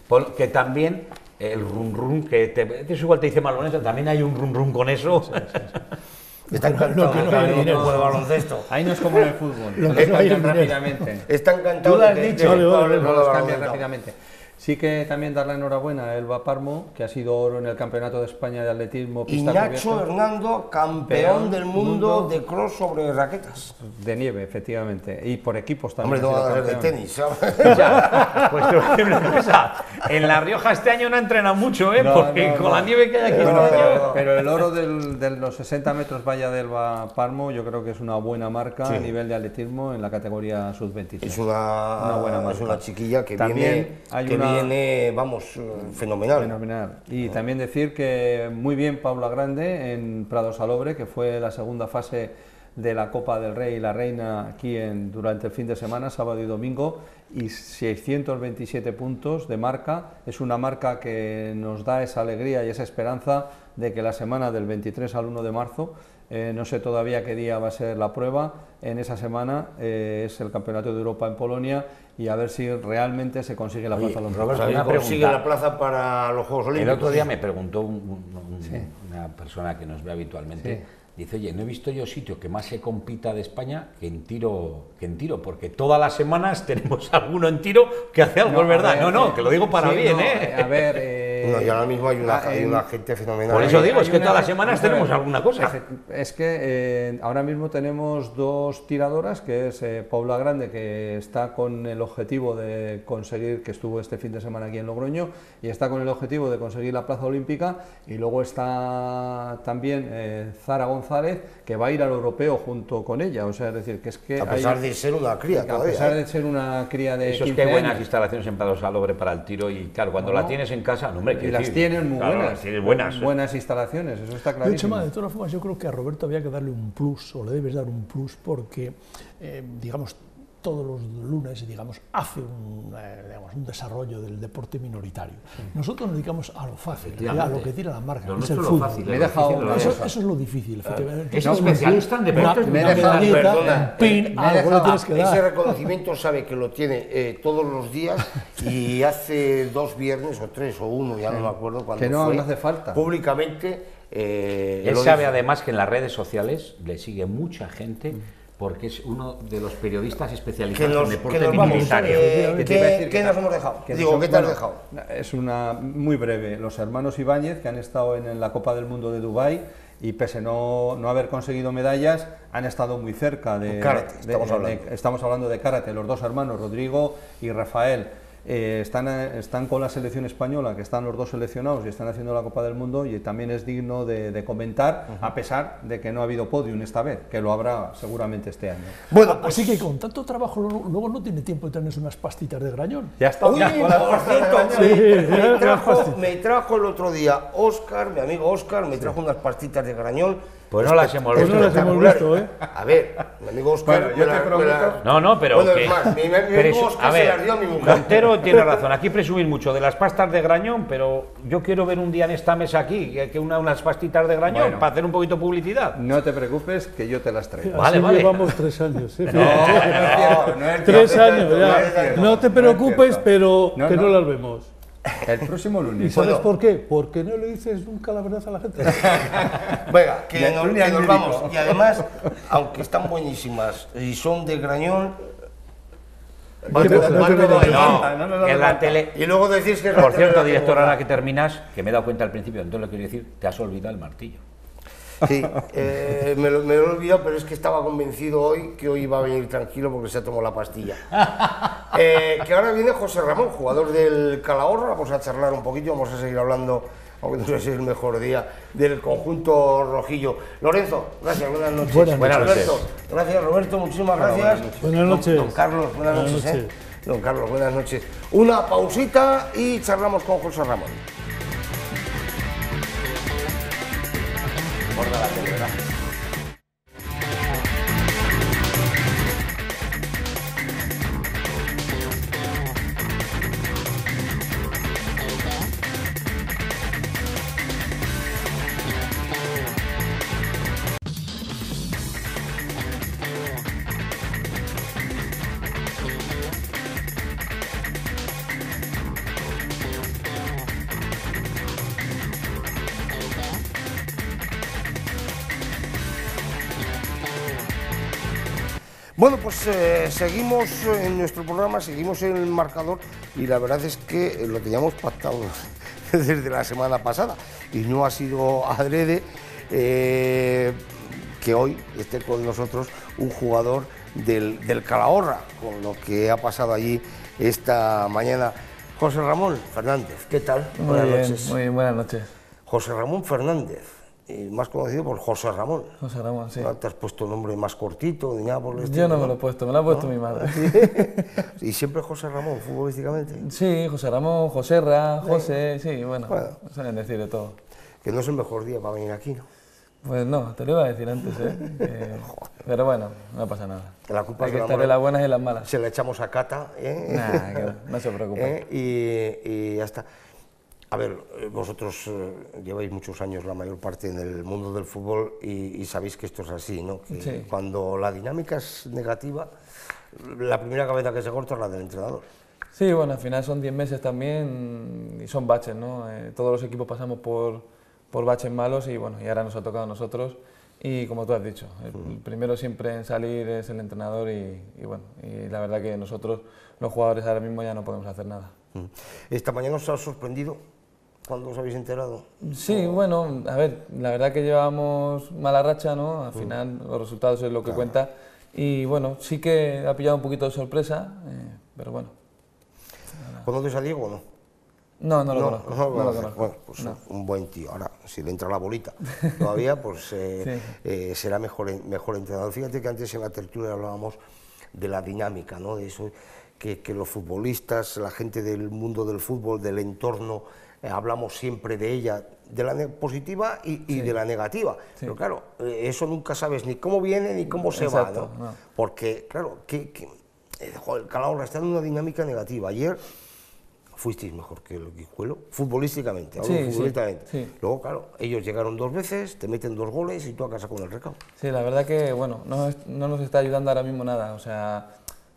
Por- que también el run run, que te, eso igual te dice Malonesa, también hay un run run con eso. Sí, sí, sí. Están Lo cantados que no de hay que hay dinero. equipo de baloncesto. Ahí no es como en el fútbol, Lo los que no hay cambian dinero. rápidamente. Están cantados Tú lo has de que- dicho, de que- vale, vale, de no que- los de cambian baloncesto. rápidamente. Sí que también dar la enhorabuena a Elba Parmo, que ha sido oro en el Campeonato de España de Atletismo Y pista Nacho cubierta. Hernando, campeón Campeón del mundo mundo de cross sobre raquetas. De nieve, efectivamente. Y por equipos Hombre, también. no ha va sido a ser de campeón. tenis, ¿sabes? Ya, pues te voy a decir una cosa, en La Rioja este año no entrena mucho, ¿eh? No, porque no, con no. la nieve que hay aquí Bueno, este año- pero, pero el oro del- de los sesenta metros valla de Elba Parmo yo creo que es una buena marca Sí. a nivel de atletismo en la categoría sub veintitrés. Es una, Una buena es marca. una chiquilla que También viene, hay que una- viene, vamos, eh, fenomenal. Fenomenal. Y también decir que muy bien Paula Grande en Prado Salobre, que fue la segunda fase de la Copa del Rey y la Reina aquí en, durante el fin de semana, sábado y domingo, y seiscientos veintisiete puntos de marca. Es una marca que nos da esa alegría y esa esperanza de que la semana del veintitrés al uno de marzo, eh, no sé todavía qué día va a ser la prueba, en esa semana eh, es el Campeonato de Europa en Polonia, y a ver si realmente se consigue la Oye, plaza olímpica. Roberto, ¿Alguien una consigue pregunta. la plaza para los Juegos Olímpicos? El otro día me preguntó un- un- un- Sí. una persona que nos ve habitualmente, Sí. dice, oye, no he visto yo sitio que más se compita de España que en tiro, que en tiro, porque todas las semanas tenemos alguno en tiro que hace algo, es a verdad. ver, no, no, eh, que lo digo para sí, bien, no, ¿eh? A ver, eh, No, y ahora mismo hay una, ah, hay en- una gente fenomenal. Por eso Hay- digo, es hay que una- todas las semanas vamos a tenemos ver, alguna cosa. efe- Es que eh, ahora mismo tenemos dos tiradoras, que es eh, Paula Grande, que está con el objetivo de conseguir, que estuvo este fin de semana aquí en Logroño, y está con el objetivo de conseguir la plaza olímpica, y luego está también eh, Zara González, que va a ir al europeo junto con ella, o sea, es decir, que es que A pesar hay- de ser una cría a todavía. pesar ¿eh? de ser una cría de Eso es que quince hay buenas años, instalaciones en Prado Salobre para el tiro y claro, cuando No. la tienes en casa, no, hombre, y quiero las decir, tienen muy claro, buenas, las tienes buenas. buenas instalaciones, eso está De hecho, clarísimo. ma, de todas formas, yo creo que a Roberto había que darle un plus, o le debes dar un plus, porque, eh, digamos, todos los lunes, digamos, hace un, eh, digamos, un desarrollo del deporte minoritario. Nosotros nos dedicamos a lo fácil, a lo que tira la marca, Lo que es el nuestro es lo fútbol. fácil, Me he lo dejado difícil, lo una Eso, cosa. eso es lo difícil, efectivamente. Es Eso un especialista en plus, deportes una, me he una dejado- medallita, perdona, un pin, me he algo le dejado- tienes que Ese dar. reconocimiento sabe que lo tiene eh, todos los días y hace dos viernes o tres o uno, ya no me acuerdo cuándo Que no, fue, no hace falta. públicamente. eh, Él lo sabe dice. además que en las redes sociales le sigue mucha gente porque es uno de los periodistas que especializados nos, en que deporte nos vamos. minoritario. eh, Que te iba a ¿qué, decir qué que nos ta- hemos dejado? que Digo, nos- ¿qué te has bueno, dejado? Es una muy breve. Los hermanos Ibáñez, que han estado en, en la Copa del Mundo de Dubái y pese no, no haber conseguido medallas, han estado muy cerca de... Karate, de- estamos de- hablando. de- estamos hablando de karate, los dos hermanos, Rodrigo y Rafael. eh, están, eh, están con la selección española, que están los dos seleccionados y están haciendo la Copa del Mundo, y también es digno de, de comentar, a pesar de que no ha habido podium esta vez, que lo habrá seguramente este año. Bueno, pues Así que con tanto trabajo luego luego no tiene tiempo de tenerse unas pastitas de grañón. Ya está. Oye, ya, con la- por cierto, Sí, me, ya, trajo, ya, me trajo el otro día Óscar, mi amigo Óscar, me trajo unas pastitas de grañón. Pues no las hemos Pues no las hemos visto, ¿eh? A ver, mi amigo Óscar... Bueno, yo te me la- me la- prometo- No, no, pero Bueno, que- es más, mi, mi pero amigo eso- Óscar a se ver, las dio a mi mujer. Montero tiene razón, aquí presumir mucho de las pastas de grañón, pero yo quiero ver un día en esta mesa aquí que, que una, unas pastitas de grañón Bueno. para hacer un poquito de publicidad. No te preocupes, que yo te las traigo. Vale, Así vale. llevamos tres años. ¿eh? No, no es cierto, no es Tres cierto. años no es ya. cierto, No te no es preocupes, cierto. pero No, que no. no. las vemos. El próximo ¿Y lunes. sabes Bueno. por qué? Porque no le dices nunca la verdad a la gente. Venga, que Ni nos, tú ni que al nos médico. vamos. Y además, aunque están buenísimas y son de grañón... No te- no te ¿cuánto metas. doy? No, no, no, no, que en no, la no. tele... Y luego decís que... es la Por tele cierto, la que director, engorda. ahora que terminas, que me he dado cuenta al principio, entonces lo quiero decir, te has olvidado el martillo. Sí, eh, me, lo, me lo he olvidado, pero es que estaba convencido hoy que hoy iba a venir tranquilo porque se ha tomado la pastilla. Eh, que ahora viene José Ramón, jugador del Calahorra, vamos a charlar un poquito, vamos a seguir hablando, aunque no sé si es el mejor día, del conjunto rojillo. Lorenzo, gracias, buenas noches. Buenas noches. Roberto, gracias Roberto, muchísimas gracias. Buenas Don- noches. Don Carlos, buenas, Buenas noches. ¿eh? noches. Don Carlos, buenas noches. Una pausita y charlamos con José Ramón. Gorda la tele, ¿verdad? Bueno, pues eh, seguimos en nuestro programa, seguimos en el marcador y la verdad es que lo teníamos pactado desde la semana pasada y no ha sido adrede eh, que hoy esté con nosotros un jugador del, del Calahorra, con lo que ha pasado allí esta mañana. José Ramón Fernández, ¿qué tal? Muy buenas bien, noches. muy bien, buenas noches. José Ramón Fernández, eh, más conocido por José Ramón. José Ramón, sí. ¿No te has puesto un nombre más cortito ni nada por el Yo estilo? no me lo he puesto, me lo ha puesto mi madre. ¿Y siempre José Ramón, futbolísticamente? Sí, José Ramón, Joserra, José, sí, bueno, Bueno. suelen decir de todo. Que no es el mejor día para venir aquí, ¿no? Pues no, te lo iba a decir antes, ¿eh? Que- pero bueno, no pasa nada. Que la culpa Hay es que de la estar en mala- las buenas y en las malas. Se la echamos a Cata, ¿eh? Nah, que no, no se preocupe. ¿Eh? y, y ya está. A ver, eh, vosotros eh, lleváis muchos años, la mayor parte, en el mundo del fútbol y, y sabéis que esto es así, ¿no? Que Sí. cuando la dinámica es negativa, la primera cabeza que se corta es la del entrenador. Sí, bueno, al final son diez meses también y son baches, ¿no? Eh, todos los equipos pasamos por, por baches malos y bueno, y ahora nos ha tocado a nosotros. Y como tú has dicho, el, el primero siempre en salir es el entrenador y, y bueno, y la verdad que nosotros, los jugadores, ahora mismo ya no podemos hacer nada. Esta mañana os ha sorprendido cuando os habéis enterado. Sí, bueno, a ver, la verdad que llevábamos mala racha, ¿no? Al final los resultados es lo que cuenta y bueno, sí que ha pillado un poquito de sorpresa, eh, pero bueno. ¿Conoces a Diego o no? No, no lo conozco. no No, lo lo conoces. conozco. Bueno, pues No. un buen tío. Ahora, si le entra la bolita todavía, pues eh, Sí. eh, será mejor, mejor entrenador. Fíjate que antes en la tertulia hablábamos de la dinámica, ¿no? De eso, que, que los futbolistas, la gente del mundo del fútbol, del entorno, eh, hablamos siempre de ella, de la ne- positiva y, y de la negativa. Pero claro, eh, eso nunca sabes ni cómo viene ni cómo se Exacto, va, ¿no? no. Porque, claro, que, que, eh, joder, el Calahorra está en una dinámica negativa. Ayer fuisteis mejor que el Guijuelo, futbolísticamente, hablo Sí, sí, futbolísticamente. sí. Luego, claro, ellos llegaron dos veces, te meten dos goles y tú a casa con el recado. Sí, la verdad que, bueno, no, es- no nos está ayudando ahora mismo nada, o sea,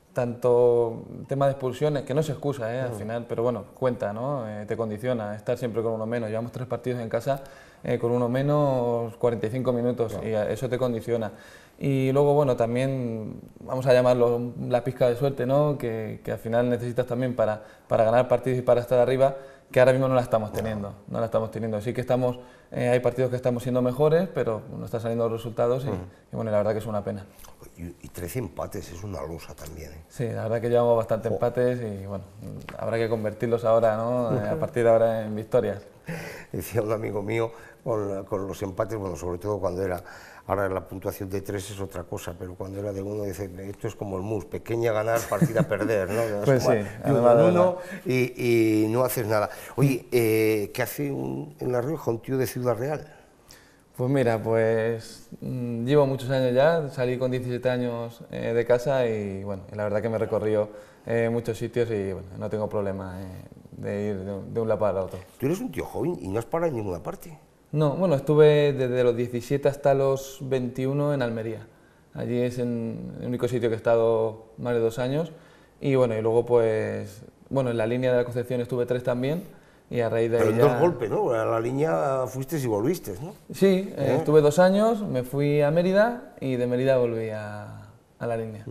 tanto tema de expulsiones, que no se excusa, ¿eh? Al final, pero bueno, cuenta, ¿no? Eh, te condiciona estar siempre con uno menos. Llevamos tres partidos en casa eh, con uno menos cuarenta y cinco minutos y a- eso te condiciona. Y luego, bueno, también vamos a llamarlo la pizca de suerte, ¿no? Que, que al final necesitas también para, para ganar partidos y para estar arriba, que ahora mismo no la estamos teniendo, no la estamos teniendo. Sí que estamos, eh, hay partidos que estamos siendo mejores, pero no están saliendo los resultados y, y bueno, la verdad que es una pena. Y, y trece empates es una losa también, ¿eh? Sí, la verdad que llevamos bastante empates y bueno, habrá que convertirlos ahora, ¿no? Eh, A partir de ahora en victorias. Decía un amigo mío con, la- con los empates, bueno, sobre todo cuando era, ahora la puntuación de tres es otra cosa, pero cuando era de uno, dice, esto es como el mus, pequeña ganar, partida perder, ¿no? Es Pues como sí, de uno además de en uno y, y no haces nada. Oye, eh, ¿qué hace un, en La Rioja un tío de Ciudad Real? Pues mira, pues mm, llevo muchos años ya, salí con diecisiete años eh, de casa y bueno, y la verdad que me he recorrido eh, muchos sitios y bueno, no tengo problema eh, de ir de un, de un lado para otro. Tú eres un tío joven y no has parado en ninguna parte. No, bueno, estuve desde los diecisiete hasta los veintiuno en Almería. Allí es en el único sitio que he estado más de dos años. Y bueno, y luego pues, bueno, en la línea de la Concepción estuve tres también. Y a raíz de Pero ahí en ya- dos golpes, ¿no? A la línea fuiste y volviste, ¿no? Sí, eh, estuve dos años, me fui a Mérida y de Mérida volví a, a la línea.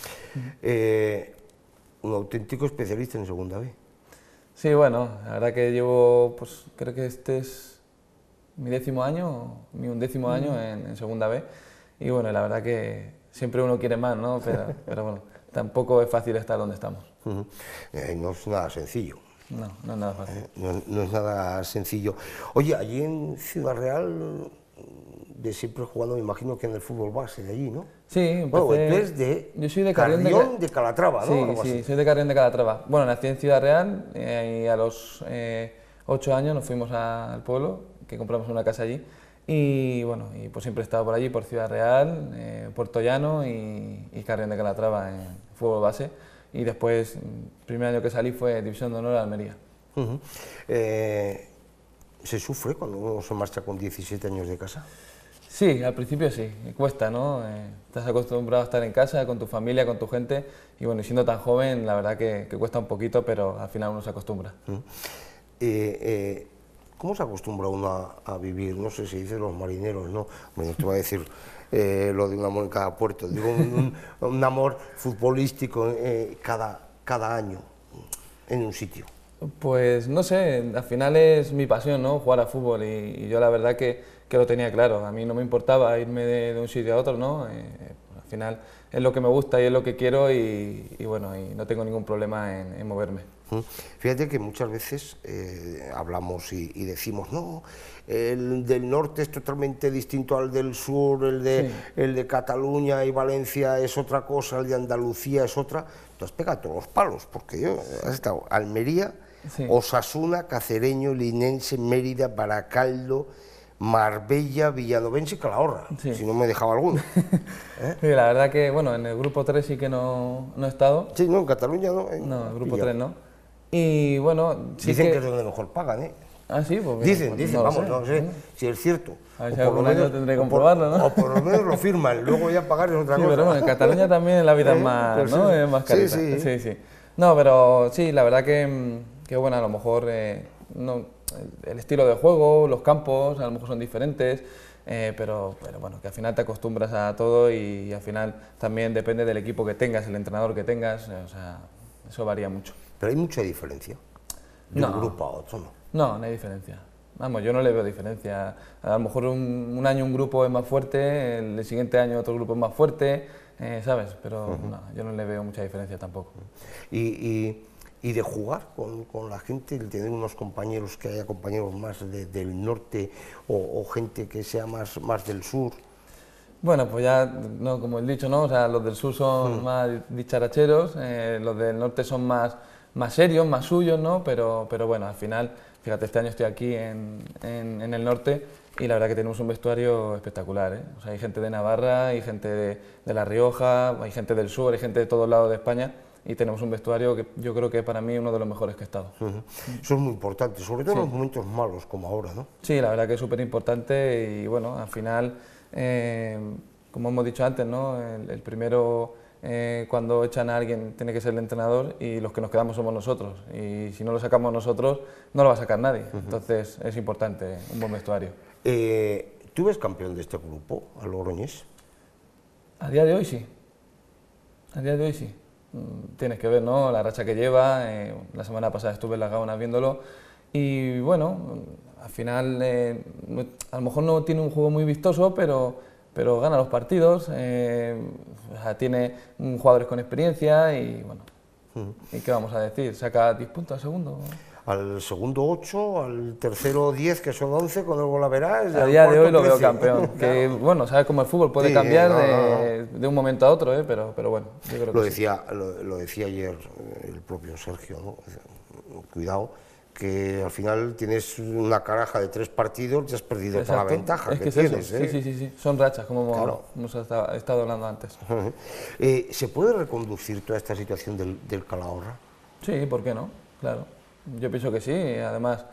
Eh, un auténtico especialista en Segunda B. Sí, bueno, la verdad que llevo, pues creo que este es mi décimo año, mi undécimo año en, en Segunda B. Y bueno, la verdad que siempre uno quiere más, ¿no? Pero, pero bueno, tampoco es fácil estar donde estamos. Ujú. Eh, no es nada sencillo. No, no es nada fácil. No, no es nada sencillo. Oye, allí en Ciudad Real, de siempre jugando, me imagino que en el fútbol base de allí, ¿no? Sí, empecé... Bueno, tú eres de Yo soy de Carrión de, Carrión Ca- de Calatrava, ¿no? Sí, Algo sí, así. soy de Carrión de Calatrava. Bueno, nací en Ciudad Real eh, y a los eh, ocho años nos fuimos a- al pueblo, que compramos una casa allí. Y bueno, y pues siempre he estado por allí, por Ciudad Real, eh, Puerto Llano y, y Carrión de Calatrava en fútbol base. Y después, el primer año que salí fue División de Honor a Almería. Ujú. Eh, ¿Se sufre cuando uno se marcha con diecisiete años de casa? Sí, al principio sí, cuesta, ¿no? Eh, estás acostumbrado a estar en casa, con tu familia, con tu gente, y bueno, y siendo tan joven, la verdad que, que cuesta un poquito, pero al final uno se acostumbra. Ujú. Eh, eh, ¿Cómo se acostumbra uno a, a vivir? No sé si dicen los marineros, ¿no? Bueno, te voy a decir eh, lo de un amor en cada puerto, digo un, un, un amor futbolístico eh, cada, cada año en un sitio. Pues no sé, al final es mi pasión, ¿no? Jugar a fútbol y, y yo la verdad que, que lo tenía claro, a mí no me importaba irme de, de un sitio a otro, ¿no? Eh, al final es lo que me gusta y es lo que quiero y, y bueno, y no tengo ningún problema en, en moverme. Fíjate que muchas veces eh, hablamos y, y decimos, no, el del norte es totalmente distinto al del sur, el de, sí. el de Cataluña y Valencia es otra cosa, el de Andalucía es otra. Tú has pegado todos los palos, porque yo has estado Almería, sí. Osasuna, Cacereño, Linense, Mérida, Baracaldo, Marbella, Villanovense y Calahorra, sí. si no me he dejado alguno. ¿Eh? Sí, la verdad que, bueno, en el grupo tres sí que no, no he estado. Sí, no, en Cataluña no. En, no, el grupo tres no. Y bueno, sí dicen que... que es donde mejor pagan, ¿eh? Ah, sí, pues dicen, pues dicen, no vamos, sé. no sé si es cierto. A ver si algún año tendré que comprobarlo, ¿no? O por lo menos lo firman, luego ya pagar es otra sí, cosa. pero bueno, en Cataluña también la vida es ¿Eh? más, pues ¿no? Sí, es más carita. Sí, sí. sí, sí. No, pero sí, la verdad que, que bueno, a lo mejor eh, no, el estilo de juego, los campos, a lo mejor son diferentes. Eh, pero, pero bueno, que al final te acostumbras a todo y, y al final también depende del equipo que tengas, el entrenador que tengas, eh, o sea, eso varía mucho. Pero hay mucha diferencia de no, un grupo a otro, ¿no? No, no hay diferencia. Vamos, yo no le veo diferencia. A lo mejor un, un año un grupo es más fuerte, el siguiente año otro grupo es más fuerte, eh, ¿sabes? Pero uh-huh. no, yo no le veo mucha diferencia tampoco. Y, y, y de jugar con, con la gente, el tener unos compañeros, que haya compañeros más de, del norte o, o gente que sea más, más del sur. Bueno, pues ya, no, como he dicho, ¿no? O sea, los del sur son uh-huh. más dicharacheros, eh, los del norte son más, más serios, más suyos, ¿no? Pero, pero bueno, al final... Fíjate, este año estoy aquí en, en, en el norte y la verdad que tenemos un vestuario espectacular, ¿eh? O sea, hay gente de Navarra, hay gente de, de La Rioja, hay gente del sur, hay gente de todos lados de España y tenemos un vestuario que yo creo que para mí es uno de los mejores que he estado. Uh-huh. Eso es muy importante, sobre todo sí. en los momentos malos como ahora, ¿no? Sí, la verdad que es súper importante y bueno, al final, eh, como hemos dicho antes, ¿no? El, el primero... Eh, cuando echan a alguien tiene que ser el entrenador y los que nos quedamos somos nosotros y si no lo sacamos nosotros no lo va a sacar nadie, uh-huh. entonces es importante un buen vestuario. Eh, ¿Tú ves campeón de este grupo, al Logroñés? A día de hoy sí, a día de hoy sí, tienes que ver, ¿no? La racha que lleva, eh, la semana pasada estuve en Las Gaonas viéndolo y bueno, al final eh, a lo mejor no tiene un juego muy vistoso pero pero gana los partidos, eh, o sea, tiene jugadores con experiencia y bueno, uh-huh. ¿y qué vamos a decir? ¿Saca diez puntos al segundo? Al segundo ocho, al tercero diez, que son once, con el Golaverás. A día de hoy lo veo campeón, que bueno, sabes cómo el fútbol puede sí, cambiar no, de, no, no. de un momento a otro, ¿eh? pero, pero bueno, yo creo que lo sí. decía, lo, lo decía ayer el propio Sergio, ¿no? Cuidado, que al final tienes una caraja de tres partidos y has perdido Exacto. toda la ventaja es que, que tienes. Es ¿eh? Sí, sí, sí, son rachas, como claro. hemos estado hablando antes. Uh-huh. eh, ¿Se puede reconducir toda esta situación del, del Calahorra? Sí, ¿por qué no? Claro, yo pienso que sí, además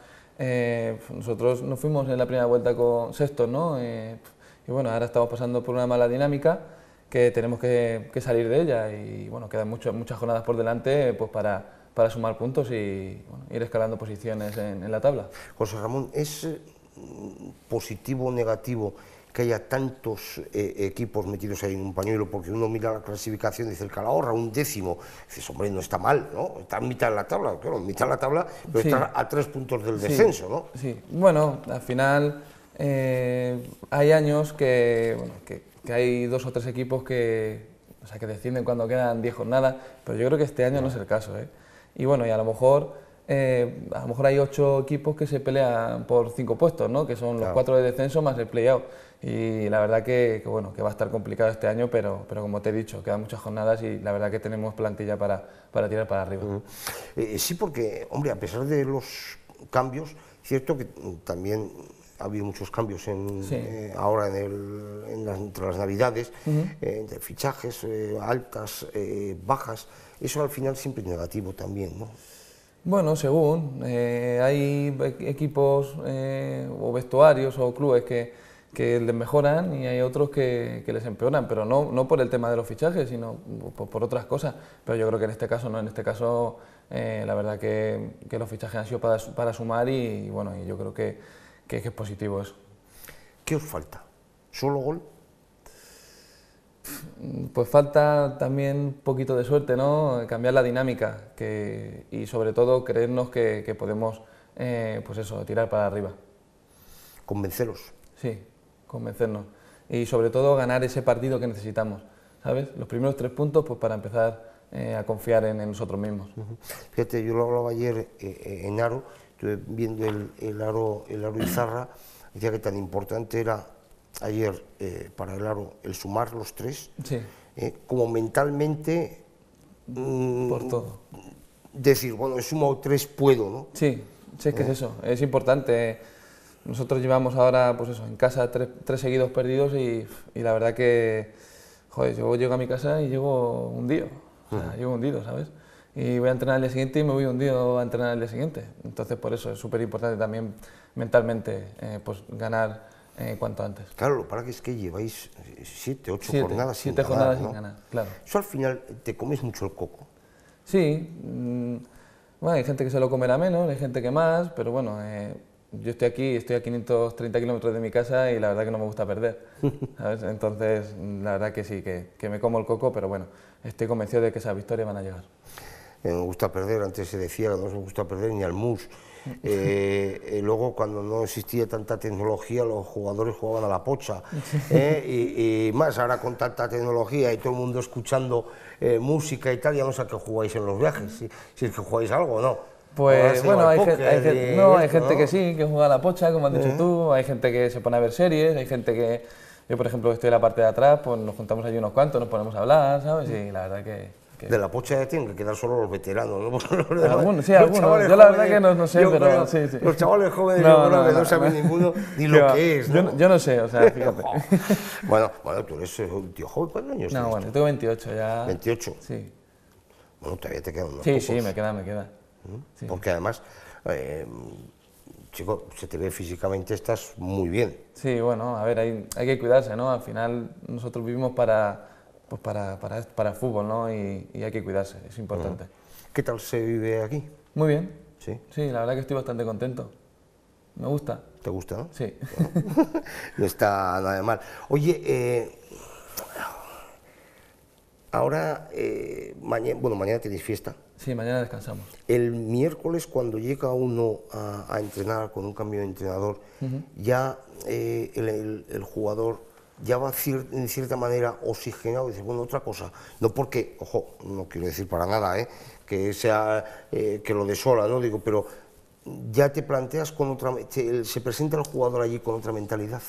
eh, nosotros nos fuimos en la primera vuelta con sextos, ¿no? Eh, y bueno, ahora estamos pasando por una mala dinámica que tenemos que, que salir de ella y bueno, quedan mucho, muchas jornadas por delante pues para... para sumar puntos y bueno, ir escalando posiciones en, en la tabla. José Ramón, ¿es eh, positivo o negativo que haya tantos eh, equipos metidos ahí en un pañuelo? Porque uno mira la clasificación y dice el Calahorra, un décimo, dices, hombre, no está mal, ¿no? Está en mitad de la tabla, claro, en mitad de la tabla, pero sí. está a tres puntos del descenso, sí, ¿no? Sí, bueno, al final eh, hay años que, bueno, que, que hay dos o tres equipos que, o sea, que descienden cuando quedan diez jornadas, pero yo creo que este año no, no es el caso, ¿eh? Y bueno, y a lo mejor eh, a lo mejor hay ocho equipos que se pelean por cinco puestos, ¿no? Que son los claro. cuatro de descenso más el play-out. Y la verdad que, que, bueno, que va a estar complicado este año, pero, pero como te he dicho, quedan muchas jornadas y la verdad que tenemos plantilla para, para tirar para arriba. Uh-huh. eh, sí, porque, hombre, a pesar de los cambios, cierto que también ha habido muchos cambios en, sí. eh, ahora en el, en las, entre las navidades, uh-huh. eh, entre fichajes, eh, altas, eh, bajas. Eso al final siempre es negativo también, ¿no? Bueno, según. Eh, hay equipos eh, o vestuarios o clubes que, que les mejoran y hay otros que, que les empeoran, pero no, no por el tema de los fichajes, sino por, por otras cosas. Pero yo creo que en este caso no, en este caso eh, la verdad que, que los fichajes han sido para, para sumar y, y bueno, y yo creo que, que, que es positivo eso. ¿Qué os falta? ¿Solo gol? Pues falta también un poquito de suerte, ¿no? Cambiar la dinámica que, y sobre todo creernos que, que podemos, eh, pues eso, tirar para arriba. Convenceros. Sí, convencernos. Y sobre todo ganar ese partido que necesitamos, ¿sabes? Los primeros tres puntos pues para empezar eh, a confiar en, en nosotros mismos. Uh-huh. Fíjate, yo lo hablaba ayer eh, en Aro, estuve viendo el, el Aro, el Aro Izarra, decía que tan importante era ayer eh, para el Aro el sumar los tres, sí. eh, como mentalmente mmm, por todo. Decir, bueno, he sumado tres, puedo, ¿no? Sí, sí, es que ¿Eh? es eso, es importante. Nosotros llevamos ahora, pues eso, en casa tres, tres seguidos perdidos y, y la verdad que, joder, yo llego a mi casa y llego hundido, o sea, uh-huh. llego hundido, ¿sabes? Y voy a entrenar al día siguiente y me voy hundido a entrenar al día siguiente. Entonces, por eso es súper importante también mentalmente, eh, pues ganar eh, cuanto antes. Claro, lo para que es que lleváis siete, ocho siete, jornadas sin siete ganar, jornadas ¿no? sin ganar, claro. Eso al final te comes mucho el coco. Sí, mmm, bueno, hay gente que se lo comerá menos, hay gente que más, pero bueno, eh, yo estoy aquí, estoy a quinientos treinta kilómetros de mi casa y la verdad que no me gusta perder, ¿sabes? Entonces, la verdad que sí, que, que me como el coco, pero bueno, estoy convencido de que esas victorias van a llegar. Eh, me gusta perder, antes se decía que no me gusta perder ni al mus. Eh, eh, luego, cuando no existía tanta tecnología, los jugadores jugaban a la pocha. Eh, y, y más, ahora con tanta tecnología y todo el mundo escuchando eh, música y tal, ya no sé a qué jugáis en los viajes, si, si es que jugáis algo o no. Pues bueno, hay, póker, gente, hay, gente, y no, hay esto, gente ¿no? que sí, que juega a la pocha, como has dicho ¿Eh? tú, hay gente que se pone a ver series, hay gente que... Yo, por ejemplo, estoy en la parte de atrás, pues nos juntamos allí unos cuantos, nos ponemos a hablar, ¿sabes? Y la verdad que... que... De la pocha tienen que quedar solo los veteranos, ¿no? Los algunos, sí, los algunos. chavales Yo la verdad jóvenes, que no, no sé, yo pero creo, sí, sí. Los chavales jóvenes no, yo creo no, que no, no saben no. ninguno ni lo va. que es, ¿no? Yo, yo no sé, o sea, fíjate. bueno, bueno, tú eres un tío joven, ¿cuántos años No, tienes bueno, tú? yo tengo veintiocho ya. ¿veintiocho? Sí. Bueno, todavía te quedan unos Sí, pocos. sí, me queda, me queda. ¿Mm? Sí. Porque además, eh, chico, se te ve físicamente, estás muy bien. Sí, bueno, a ver, hay, hay que cuidarse, ¿no? Al final nosotros vivimos para, pues para, para, para el fútbol, ¿no? Y, y hay que cuidarse, es importante. ¿Qué tal se vive aquí? Muy bien. Sí. Sí, la verdad que estoy bastante contento. Me gusta. ¿Te gusta, no? Sí. Bueno, no está nada de mal. Oye, eh, ahora, eh, mañana, bueno, mañana tenéis fiesta. Sí, mañana descansamos. El miércoles, cuando llega uno a, a entrenar con un cambio de entrenador, uh-huh. ya eh, el, el, el jugador ya va cier en cierta manera oxigenado. Dice, bueno, otra cosa, no porque, ojo, no quiero decir para nada, ¿eh? que sea eh, que lo desola, ¿no? Digo, pero ya te planteas con otra, te, se presenta el jugador allí con otra mentalidad.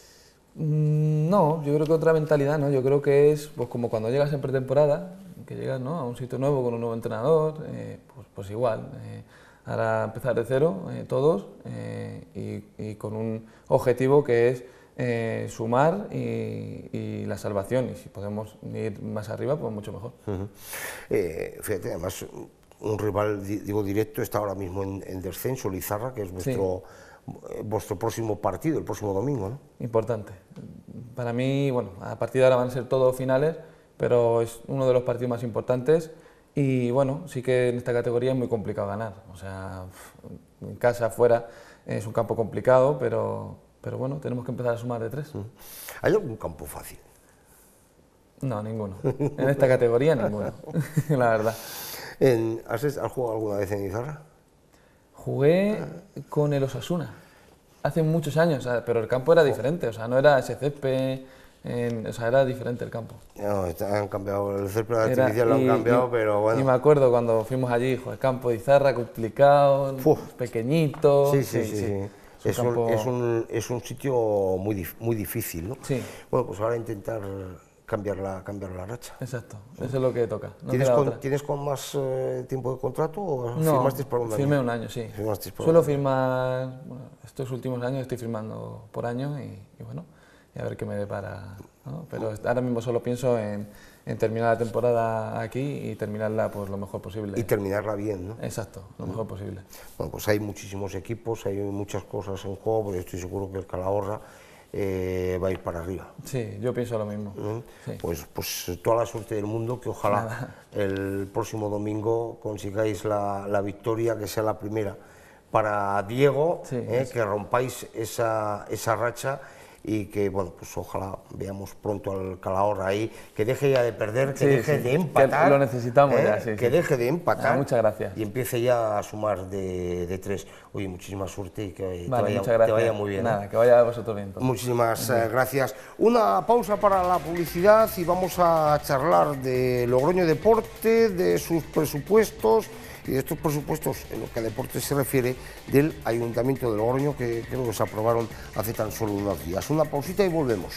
Mm, no, yo creo que otra mentalidad, ¿no? Yo creo que es pues como cuando llegas en pretemporada, que llegas, ¿no?, a un sitio nuevo con un nuevo entrenador, eh, pues, pues igual. Eh, ahora empezar de cero, eh, todos, eh, y, y con un objetivo que es eh, sumar y, y la salvación, y si podemos ir más arriba, pues mucho mejor. Uh-huh. eh, fíjate, además, un rival, digo, directo está ahora mismo en, en descenso, Lizarra, que es vuestro, sí. vuestro próximo partido, el próximo domingo, ¿no? Importante. Para mí, bueno, a partir de ahora van a ser todos finales, pero es uno de los partidos más importantes y bueno, sí que en esta categoría es muy complicado ganar, o sea, en casa, afuera, es un campo complicado, pero, pero bueno, tenemos que empezar a sumar de tres. ¿Hay algún campo fácil? No, ninguno. En esta categoría ninguno, la verdad. En, ¿has, ¿Has jugado alguna vez en Izarra? Jugué con el Osasuna, hace muchos años, o sea, pero el campo era diferente, o sea, no era ese césped. En, o sea, era diferente el campo. No, han cambiado, el césped artificial lo han cambiado, y, pero bueno. Y me acuerdo cuando fuimos allí, hijo, el campo de Izarra complicado, Uf. pequeñito. Sí, sí, sí. sí. sí. Es, es, un campo... un, es, un, es un sitio muy, dif, muy difícil, ¿no? Sí. Bueno, pues ahora intentar cambiar la, cambiar la racha. Exacto, eso es lo que toca. No ¿Tienes, con, ¿Tienes con más eh, tiempo de contrato o no, firmaste por un año? firmé un año, sí. Por Suelo un año. firmar, bueno, estos últimos años estoy firmando por año y, y bueno, y a ver qué me depara, ¿no? Pero ahora mismo solo pienso en, en terminar la temporada aquí y terminarla pues, lo mejor posible. Y terminarla bien, ¿no? Exacto, lo mejor posible. Bueno, pues hay muchísimos equipos, hay muchas cosas en juego, pero estoy seguro que el Calahorra eh, va a ir para arriba. Sí, yo pienso lo mismo. ¿Mm? Sí. Pues, pues toda la suerte del mundo, que ojalá Nada. el próximo domingo consigáis la, la victoria, que sea la primera para Diego, sí, eh, que rompáis esa, esa racha y que, bueno, pues ojalá veamos pronto al Calahorra ahí, que deje ya de perder, que Sí, deje sí, de que empatar. lo necesitamos ¿eh? ya, sí, Que sí. deje de empatar. Ah, muchas gracias. Y empiece ya a sumar de, de tres. Oye, muchísima suerte y que Vale, te, vaya, muchas gracias. te vaya muy bien. Nada, ¿eh? que vaya a vosotros bien. Todo. Muchísimas eh, gracias. Una pausa para la publicidad y vamos a charlar de Logroño Deporte, de sus presupuestos y de estos presupuestos en lo que a deporte se refiere del Ayuntamiento de Logroño, que creo que se aprobaron hace tan solo unos días. Una pausita y volvemos.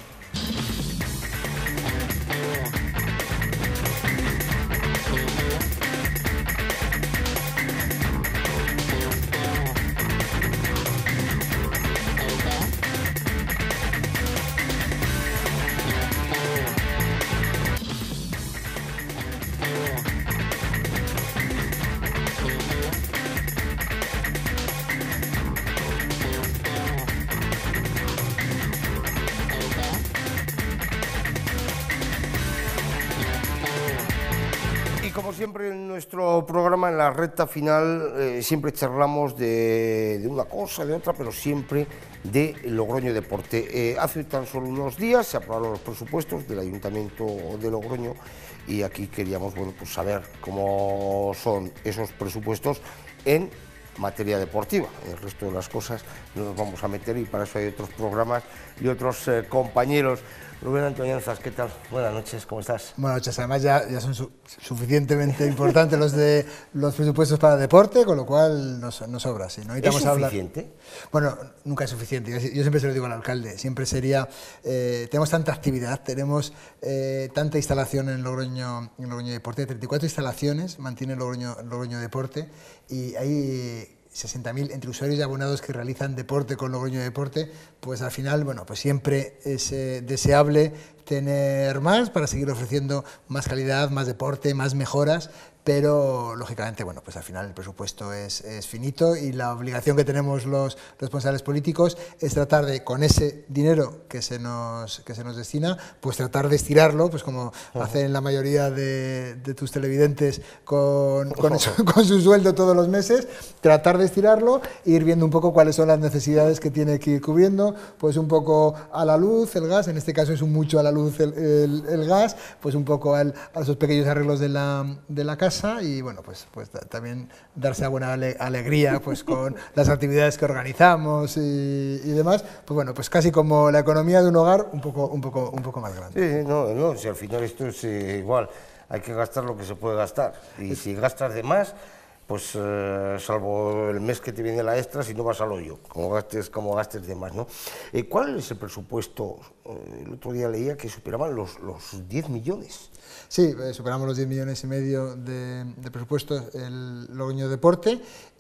Como siempre en nuestro programa, en la recta final, eh, siempre charlamos de, de una cosa, de otra, pero siempre de Logroño Deporte. Eh, hace tan solo unos días se aprobaron los presupuestos del Ayuntamiento de Logroño y aquí queríamos, bueno, pues saber cómo son esos presupuestos en materia deportiva. El resto de las cosas no nos vamos a meter y para eso hay otros programas y otros eh, compañeros. Rubén Antoñanzas, ¿qué tal? Buenas noches, ¿cómo estás? Buenas noches, además ya, ya son su, suficientemente importantes los de los presupuestos para deporte, con lo cual nos, nos sobra. Si no ¿Es suficiente? Hablar, bueno, nunca es suficiente, yo, yo siempre se lo digo al alcalde, siempre sería, eh, tenemos tanta actividad, tenemos eh, tanta instalación en Logroño, en Logroño Deporte, treinta y cuatro instalaciones mantiene Logroño, Logroño Deporte y hay sesenta mil entre usuarios y abonados que realizan deporte con Logroño Deporte, pues al final, bueno, pues siempre es eh, deseable tener más para seguir ofreciendo más calidad, más deporte, más mejoras, pero lógicamente, bueno, pues al final el presupuesto es, es finito y la obligación que tenemos los responsables políticos es tratar de, con ese dinero que se nos, que se nos destina, pues tratar de estirarlo, pues como uh-huh. hacen la mayoría de, de tus televidentes con, con, eso, con su sueldo todos los meses, tratar de estirarlo e ir viendo un poco cuáles son las necesidades que tiene que ir cubriendo, pues un poco a la luz, el gas, en este caso es un mucho a la luz el, el, el gas, pues un poco al, a esos pequeños arreglos de la, de la casa y bueno, pues, pues también darse a buena ale alegría pues con las actividades que organizamos y, y demás, pues bueno, pues casi como la economía de un hogar un poco, un poco, un poco más grande. Sí, no, no, si al final esto es eh, igual, hay que gastar lo que se puede gastar y si gastas de más, pues eh, salvo el mes que te viene la extra, si no vas al hoyo, como gastes, como gastes de más, ¿no? Eh, ¿Cuál es el presupuesto? Eh, el otro día leía que superaban los, los diez millones. Sí, eh, superamos los diez millones y medio de, de presupuesto el Logroño Deporte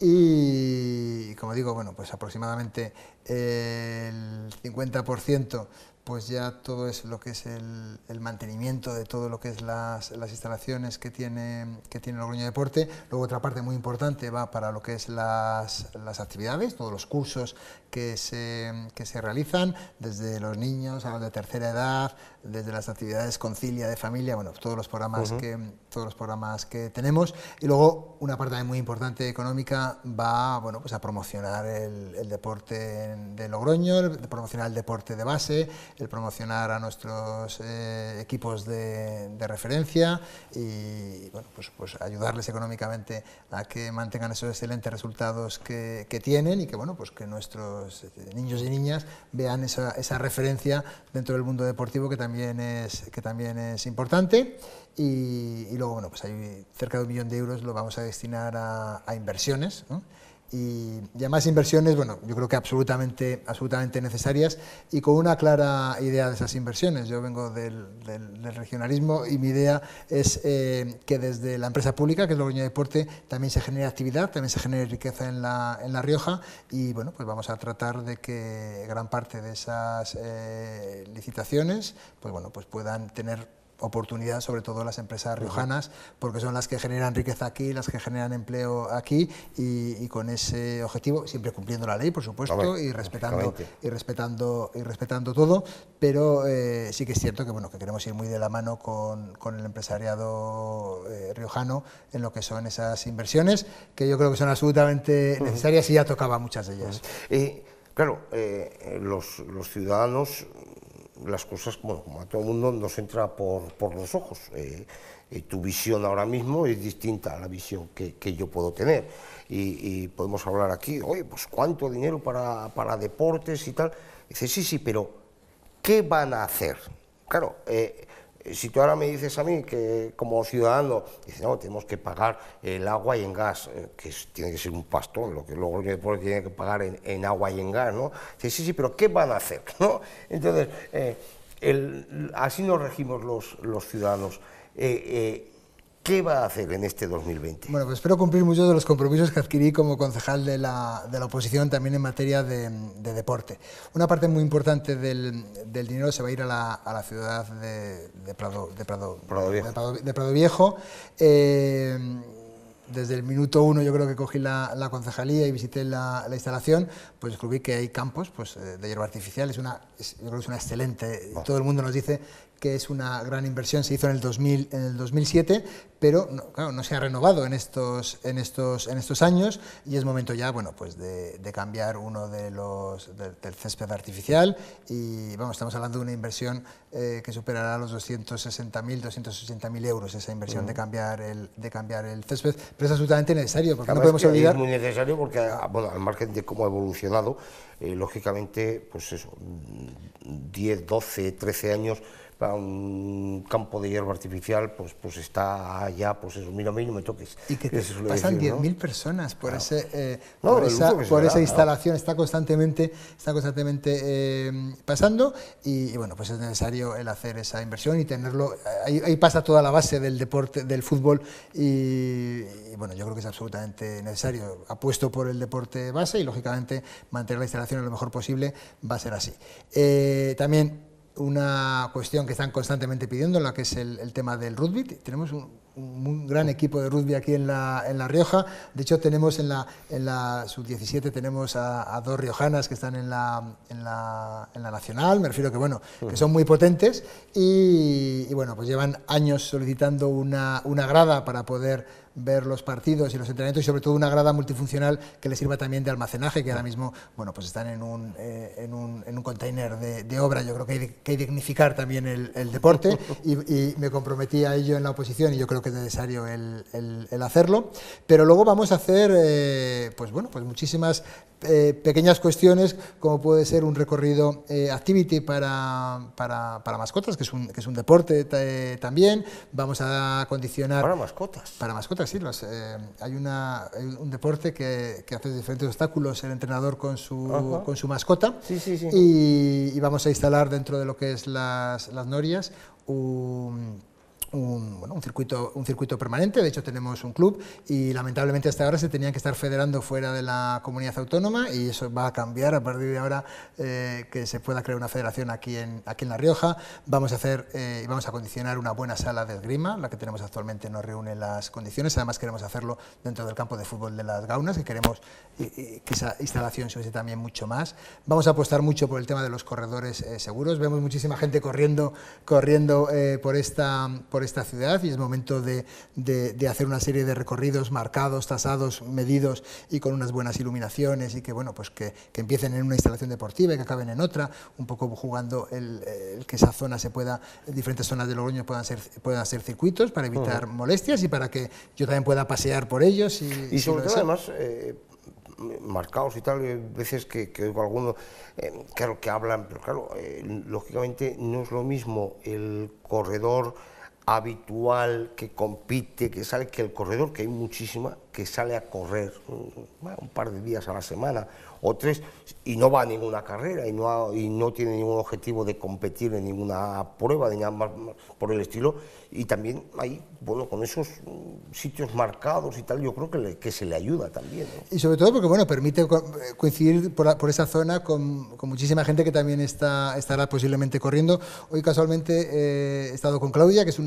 y, como digo, bueno, pues aproximadamente el cincuenta por ciento pues ya todo es lo que es el, el mantenimiento de todo lo que es las, las instalaciones que tiene, que tiene Logroño Deporte. Luego otra parte muy importante va para lo que es las, las actividades, todos los cursos que se, que se realizan, desde los niños a los de tercera edad, desde las actividades concilia de familia, bueno, todos los programas, uh-huh. que, todos los programas que tenemos. Y luego una parte muy importante económica va, bueno, pues a promocionar el, el deporte de Logroño, el, promocionar el deporte de base, el promocionar a nuestros eh, equipos de, de referencia y bueno, pues, pues ayudarles económicamente a que mantengan esos excelentes resultados que, que tienen y que, bueno, pues que nuestros niños y niñas vean esa, esa referencia dentro del mundo deportivo que también es, que también es importante. Y, y luego, bueno, pues hay cerca de un millón de euros lo vamos a destinar a, a inversiones, ¿no? Y, y además inversiones, bueno, yo creo que absolutamente, absolutamente necesarias y con una clara idea de esas inversiones. Yo vengo del, del, del regionalismo y mi idea es eh, que desde la empresa pública, que es Logroño Deporte, también se genere actividad, también se genere riqueza en La, en la Rioja y bueno, pues vamos a tratar de que gran parte de esas eh, licitaciones, pues bueno, pues puedan tener oportunidad, sobre todo las empresas riojanas, porque son las que generan riqueza aquí, las que generan empleo aquí y, y con ese objetivo, siempre cumpliendo la ley, por supuesto, ver, y respetando y respetando y respetando todo, pero eh, sí que es cierto que bueno que queremos ir muy de la mano con, con el empresariado eh, riojano en lo que son esas inversiones, que yo creo que son absolutamente necesarias y ya tocaba muchas de ellas. Eh, Claro, eh, los, los ciudadanos, las cosas, bueno, como a todo el mundo, nos entra por, por los ojos. Eh, eh, tu visión ahora mismo es distinta a la visión que, que yo puedo tener. Y, y podemos hablar aquí, oye, pues cuánto dinero para, para deportes y tal. Dice, sí, sí, pero ¿qué van a hacer? Claro, eh, si tú ahora me dices a mí que como ciudadano, dices, no, tenemos que pagar el agua y en gas, eh, que es, tiene que ser un pastón, lo que luego el deporte tiene que pagar en, en agua y en gas, ¿no? Dice, sí, sí, pero ¿qué van a hacer? ¿No? Entonces, eh, el, así nos regimos los, los ciudadanos. Eh, eh, ¿Qué va a hacer en este dos mil veinte? Bueno, pues espero cumplir muchos de los compromisos que adquirí como concejal de la, de la oposición también en materia de, de deporte. Una parte muy importante del, del dinero se va a ir a la, a la ciudad de, de, Prado, de, Prado, Prado Viejo. De Prado, de Prado Viejo. Eh, desde el minuto uno yo creo que cogí la, la concejalía y visité la, la instalación, pues descubrí que hay campos pues, de hierba artificial, es una, es, yo creo que es una excelente, oh. Todo el mundo nos dice que es una gran inversión, se hizo en el, dos mil, en el dos mil siete, pero no, claro, no se ha renovado en estos, en, estos, en estos años y es momento ya bueno, pues de, de cambiar uno de los, de, del césped artificial y vamos, estamos hablando de una inversión eh, que superará los doscientos sesenta mil, doscientos ochenta mil euros, esa inversión uh-huh. de, cambiar el, de cambiar el césped, pero es absolutamente necesario, porque Además no podemos olvidar... Es muy necesario porque, bueno, al margen de cómo ha evolucionado, eh, lógicamente, pues eso, diez, doce, trece años, para un campo de hierba artificial, pues, pues está ya, pues eso, mira a mí, no me toques. Y que pasan diez mil ¿no? personas por, claro. ese, eh, no, por, esa, por da, esa instalación, no. está constantemente, está constantemente eh, pasando y, y bueno, pues es necesario el hacer esa inversión y tenerlo, ahí, ahí pasa toda la base del deporte, del fútbol y, y bueno, yo creo que es absolutamente necesario. Apuesto por el deporte base y lógicamente mantener la instalación lo mejor posible va a ser así. Eh, también una cuestión que están constantemente pidiendo, la que es el, el tema del rugby. Tenemos un, un, un gran equipo de rugby aquí en La, en la Rioja. De hecho, tenemos en la, en la sub diecisiete tenemos a, a dos riojanas que están en la, en, la, en la nacional. Me refiero que, bueno, que son muy potentes y, y bueno, pues llevan años solicitando una, una grada para poder ver los partidos y los entrenamientos y sobre todo una grada multifuncional que les sirva también de almacenaje, que ahora mismo bueno, pues están en un, eh, en un, en un container de, de obra. Yo creo que hay, que hay dignificar también el, el deporte y, y me comprometí a ello en la oposición y yo creo que es necesario el, el, el hacerlo, pero luego vamos a hacer eh, pues bueno, pues muchísimas eh, pequeñas cuestiones como puede ser un recorrido eh, activity para, para, para mascotas, que es un, que es un deporte eh, también. Vamos a acondicionar... Para mascotas. Para mascotas. Sí, los, eh, hay, una, hay un deporte que, que hace diferentes obstáculos el entrenador con su, con su mascota sí, sí, sí. Y, y vamos a instalar dentro de lo que es las, las norias un, un, bueno, un, circuito, un circuito permanente. De hecho tenemos un club y lamentablemente hasta ahora se tenían que estar federando fuera de la comunidad autónoma y eso va a cambiar a partir de ahora, eh, que se pueda crear una federación aquí en, aquí en La Rioja. Vamos a hacer eh, y vamos a condicionar una buena sala de esgrima, la que tenemos actualmente no reúne las condiciones. Además queremos hacerlo dentro del campo de fútbol de Las Gaunas y queremos y, y, que esa instalación se use también mucho más. Vamos a apostar mucho por el tema de los corredores eh, seguros. Vemos muchísima gente corriendo, corriendo eh, por esta por esta ciudad y es momento de, de, de hacer una serie de recorridos marcados, tasados, medidos y con unas buenas iluminaciones y que bueno, pues que, que empiecen en una instalación deportiva y que acaben en otra, un poco jugando el, el que esa zona se pueda, diferentes zonas de Logroño puedan ser, puedan ser circuitos para evitar uh-huh. molestias y para que yo también pueda pasear por ellos. Y, y sobre todo además eh, marcados y tal, veces que, que oigo algunos, eh, claro que hablan, pero claro, eh, lógicamente no es lo mismo el corredor habitual que compite, que sale, que el corredor, que hay muchísima, que sale a correr un, un par de días a la semana o tres y no va a ninguna carrera y no, ha, y no tiene ningún objetivo de competir en ninguna prueba ni nada más por el estilo. Y también ahí, bueno, con esos sitios marcados y tal, yo creo que, le, que se le ayuda también, ¿no? Y sobre todo porque, bueno, permite coincidir por, por esa zona con, con muchísima gente que también está, estará posiblemente corriendo. Hoy casualmente eh, he estado con Claudia, que es una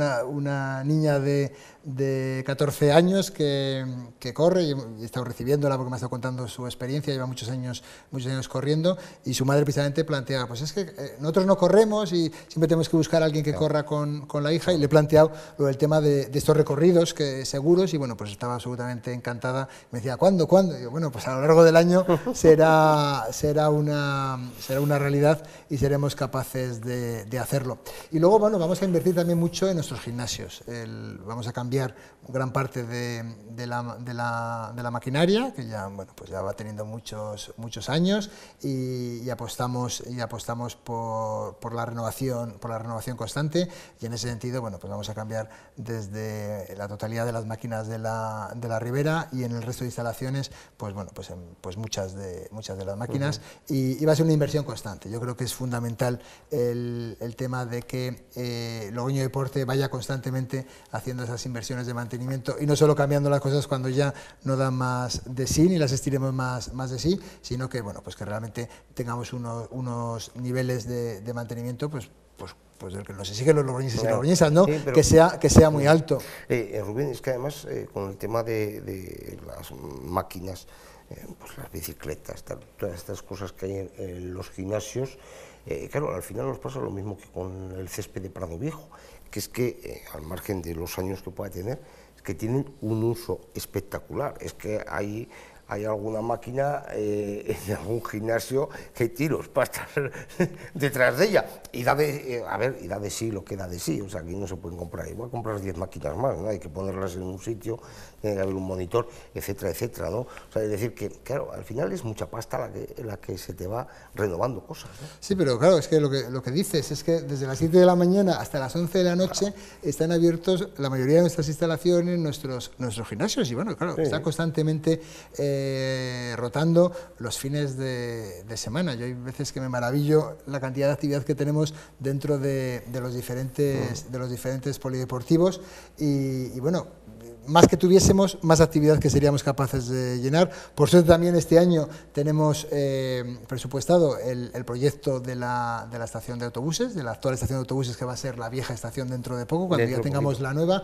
una, una niña de, de catorce años que, que corre, y he estado recibiéndola porque me ha estado contando su experiencia, lleva muchos años, muchos años corriendo, y su madre precisamente plantea, pues es que eh, nosotros no corremos y siempre tenemos que buscar a alguien que corra con, con la hija, y le he planteado lo del tema de, de estos recorridos que, seguros, y bueno, pues estaba absolutamente encantada. Me decía, ¿cuándo? ¿Cuándo? Y yo, bueno, pues a lo largo del año será, será, una, será una realidad y seremos capaces de, de hacerlo. Y luego, bueno, vamos a invertir también mucho en nuestros gimnasios. El, vamos a cambiar gran parte de, de, la, de, la, de la maquinaria, que ya, bueno, pues ya va teniendo muchos, muchos años, y, y apostamos, y apostamos por, por, la renovación, por la renovación constante, y en ese sentido, bueno, pues vamos a cambiar desde la totalidad de las máquinas de la, de la Ribera, y en el resto de instalaciones, pues bueno, pues, en, pues muchas, de, muchas de las máquinas, uh-huh. y, y va a ser una inversión constante. Yo creo que es fundamental el, el tema de que eh, Logroño Deporte vaya constantemente haciendo esas inversiones de mantenimiento, y no solo cambiando las cosas cuando ya no dan más de sí, ni las estiremos más, más de sí, sino que, bueno, pues que realmente tengamos unos, unos niveles de, de mantenimiento, pues, pues pues el que nos exigen los logroñeses y logroñesas, ¿no? Sí, que, sea, que sea muy alto. Eh, Rubén, es que además eh, con el tema de, de las máquinas, eh, pues las bicicletas, tal, todas estas cosas que hay en, en los gimnasios, eh, claro, al final nos pasa lo mismo que con el césped de Prado Viejo, que es que eh, al margen de los años que pueda tener, es que tienen un uso espectacular, es que hay... hay alguna máquina eh, en algún gimnasio que hay tiros para estar detrás de ella, y da de, eh, a ver, y da de sí lo que da de sí, o sea, aquí no se pueden comprar, igual comprar diez máquinas más, ¿no? Hay que ponerlas en un sitio, tiene que haber un monitor, etcétera, etcétera, ¿no? O sea, es decir que, claro, al final es mucha pasta la que, la que se te va renovando cosas, ¿no? Sí, pero claro, es que lo que, lo que dices es que desde las siete de la mañana hasta las once de la noche claro. están abiertos la mayoría de nuestras instalaciones, nuestros, nuestros gimnasios, y bueno, claro, sí. está constantemente... Eh, Eh, rotando los fines de, de semana. Yo hay veces que me maravillo la cantidad de actividad que tenemos dentro de, de, los, diferentes, de los diferentes polideportivos, y, y bueno, más que tuviésemos, más actividad que seríamos capaces de llenar. Por suerte también este año tenemos eh, presupuestado el, el proyecto de la, de la estación de autobuses, de la actual estación de autobuses, que va a ser la vieja estación dentro de poco, cuando dentro ya tengamos poquito. la nueva,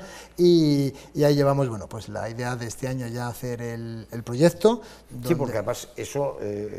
y, y ahí llevamos, bueno, pues la idea de este año ya hacer el, el proyecto. Donde... Sí, porque además eso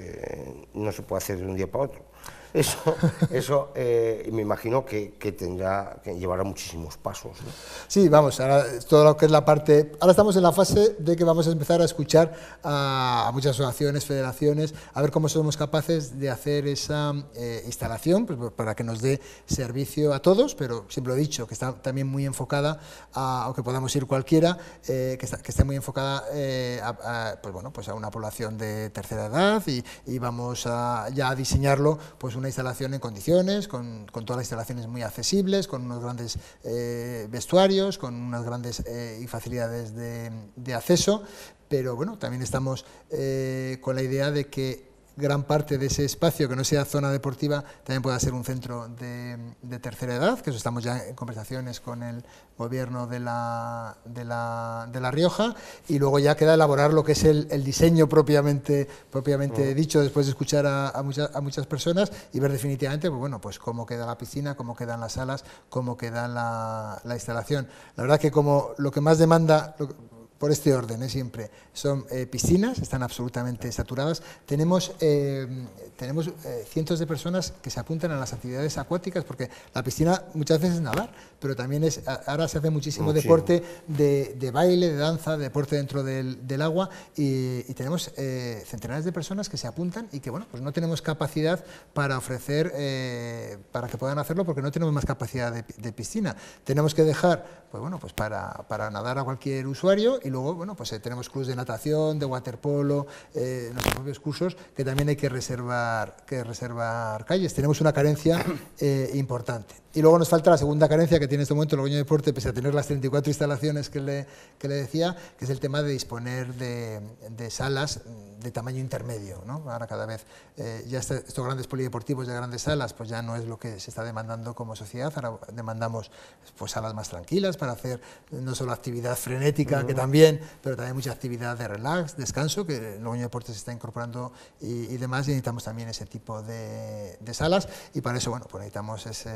eh, no se puede hacer de un día para otro. Eso, eso eh, me imagino que, que tendrá, que llevará muchísimos pasos, ¿no? Sí, vamos, ahora todo lo que es la parte... Ahora estamos en la fase de que vamos a empezar a escuchar a, a muchas asociaciones, federaciones, a ver cómo somos capaces de hacer esa eh, instalación, pues, para que nos dé servicio a todos, pero siempre lo he dicho, que está también muy enfocada, a, aunque podamos ir cualquiera, eh, que, está, que está muy enfocada eh, a, a, pues, bueno, pues a una población de tercera edad, y, y vamos a, ya a diseñarlo, pues una instalación en condiciones, con, con todas las instalaciones muy accesibles, con unos grandes eh, vestuarios, con unas grandes eh, facilidades de, de acceso, pero bueno, también estamos eh, con la idea de que gran parte de ese espacio, que no sea zona deportiva, también pueda ser un centro de, de tercera edad, que eso estamos ya en conversaciones con el gobierno de la, de la, de la Rioja, y luego ya queda elaborar lo que es el, el diseño propiamente, propiamente oh. dicho, después de escuchar a, a, mucha, a muchas personas, y ver definitivamente, pues bueno, pues cómo queda la piscina, cómo quedan las salas, cómo queda la, la instalación. La verdad que como lo que más demanda... Lo, por este orden, ¿eh? siempre, son eh, piscinas, están absolutamente saturadas. Tenemos, eh, tenemos eh, cientos de personas que se apuntan a las actividades acuáticas, porque la piscina muchas veces es nadar, pero también es, ahora se hace muchísimo, muchísimo. deporte de, de baile, de danza, de deporte dentro del, del agua, y, y tenemos eh, centenares de personas que se apuntan y que, bueno, pues no tenemos capacidad para ofrecer, eh, para que puedan hacerlo, porque no tenemos más capacidad de, de piscina. Tenemos que dejar, pues bueno, pues para, para nadar a cualquier usuario, y luego, bueno, pues eh, tenemos clubes de natación, de waterpolo, eh, nuestros propios cursos, que también hay que reservar, que reservar calles. Tenemos una carencia eh, importante. Y luego nos falta la segunda carencia que tiene en este momento el Logroño Deporte, pese a tener las treinta y cuatro instalaciones que le, que le decía, que es el tema de disponer de, de salas de tamaño intermedio, ¿no? Ahora cada vez eh, ya este, estos grandes polideportivos de grandes salas, pues ya no es lo que se está demandando como sociedad. Ahora demandamos pues salas más tranquilas para hacer no solo actividad frenética, uh-huh. que también, pero también mucha actividad de relax, descanso, que el Logroño Deporte se está incorporando, y, y demás, y necesitamos también ese tipo de, de salas, y para eso, bueno, pues necesitamos ese, ese uh-huh.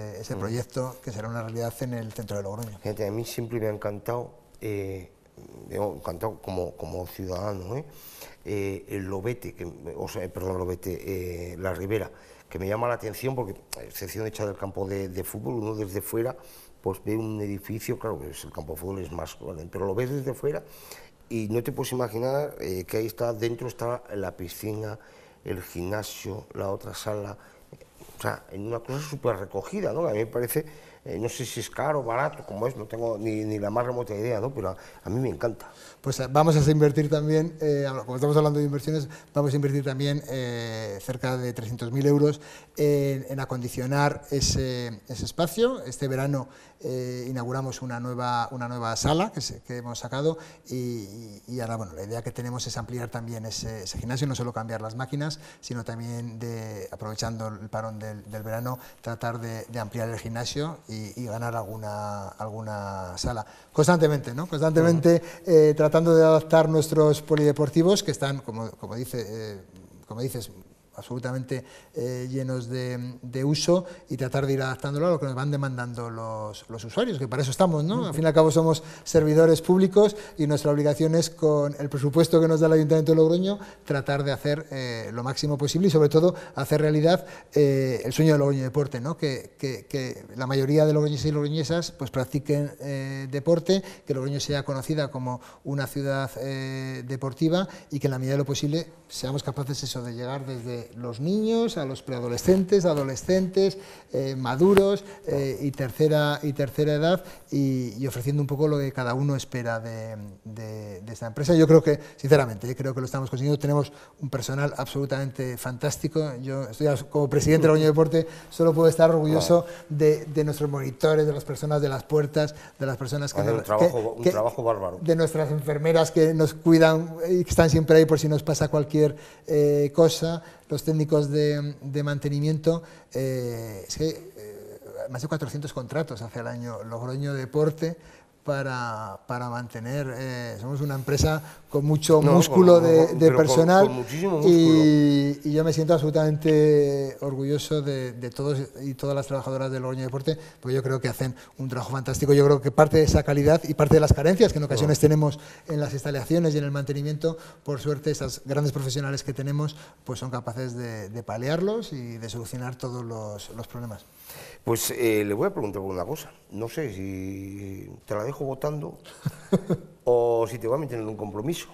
proyecto que será una realidad en el centro de Logroño. Fíjate, a mí siempre me ha encantado, eh, me ha encantado como, como ciudadano, ¿eh? Eh, el Lobete, que, o sea, perdón, Lobete, eh, la Ribera, que me llama la atención porque, excepción hecha del campo de, de fútbol, uno desde fuera pues ve un edificio, claro, pues el campo de fútbol es más grande, pero lo ves desde fuera y no te puedes imaginar eh, que ahí está, dentro está la piscina, el gimnasio, la otra sala, o sea, en una cosa súper recogida, ¿no? A mí me parece, eh, no sé si es caro o barato, como es, no tengo ni, ni la más remota idea, ¿no? Pero a, a mí me encanta. Pues vamos a invertir también, eh, como estamos hablando de inversiones, vamos a invertir también eh, cerca de trescientos mil euros en, en acondicionar ese, ese espacio. Este verano eh, inauguramos una nueva, una nueva sala que, se, que hemos sacado y, y ahora, bueno, la idea que tenemos es ampliar también ese, ese gimnasio, no solo cambiar las máquinas, sino también, de, aprovechando el parón del, del verano, tratar de, de ampliar el gimnasio y, y ganar alguna, alguna sala. Constantemente, ¿no? Constantemente eh, tratando de adaptar nuestros polideportivos, que están, como, como, dice, eh, como dices, absolutamente eh, llenos de, de uso, y tratar de ir adaptándolo a lo que nos van demandando los, los usuarios, que para eso estamos, ¿no? Al fin y al cabo somos servidores públicos y nuestra obligación es, con el presupuesto que nos da el Ayuntamiento de Logroño, tratar de hacer eh, lo máximo posible y sobre todo hacer realidad eh, el sueño de Logroño Deporte, ¿no? Que, que, que la mayoría de logroñeses y logroñesas pues practiquen eh, deporte, que Logroño sea conocida como una ciudad eh, deportiva y que en la medida de lo posible seamos capaces eso de llegar desde los niños a los preadolescentes, adolescentes, eh, maduros eh, y, tercera, y tercera edad y, y ofreciendo un poco lo que cada uno espera de, de, de esta empresa. Yo creo que, sinceramente, eh, creo que lo estamos consiguiendo. Tenemos un personal absolutamente fantástico. Yo estoy como presidente de Logroño Deporte, solo puedo estar orgulloso de, de nuestros monitores, de las personas de las puertas, de las personas que... Hacer un trabajo, que, un que, trabajo bárbaro. De nuestras enfermeras que nos cuidan y que están siempre ahí por si nos pasa cualquier eh, cosa, los técnicos de, de mantenimiento. Eh, es que eh, más de cuatrocientos contratos hace el año Logroño Deporte para, para mantener, eh, somos una empresa con mucho no, músculo con, de, de personal con, con muchísimo músculo. Y, y yo me siento absolutamente orgulloso de, de todos y todas las trabajadoras de Logroño Deporte, porque yo creo que hacen un trabajo fantástico. Yo creo que parte de esa calidad y parte de las carencias que en ocasiones no. tenemos en las instalaciones y en el mantenimiento, por suerte esas grandes profesionales que tenemos pues son capaces de, de paliarlos y de solucionar todos los, los problemas. Pues eh, le voy a preguntar una cosa, no sé si te la dejo votando o si te voy a meter en un compromiso.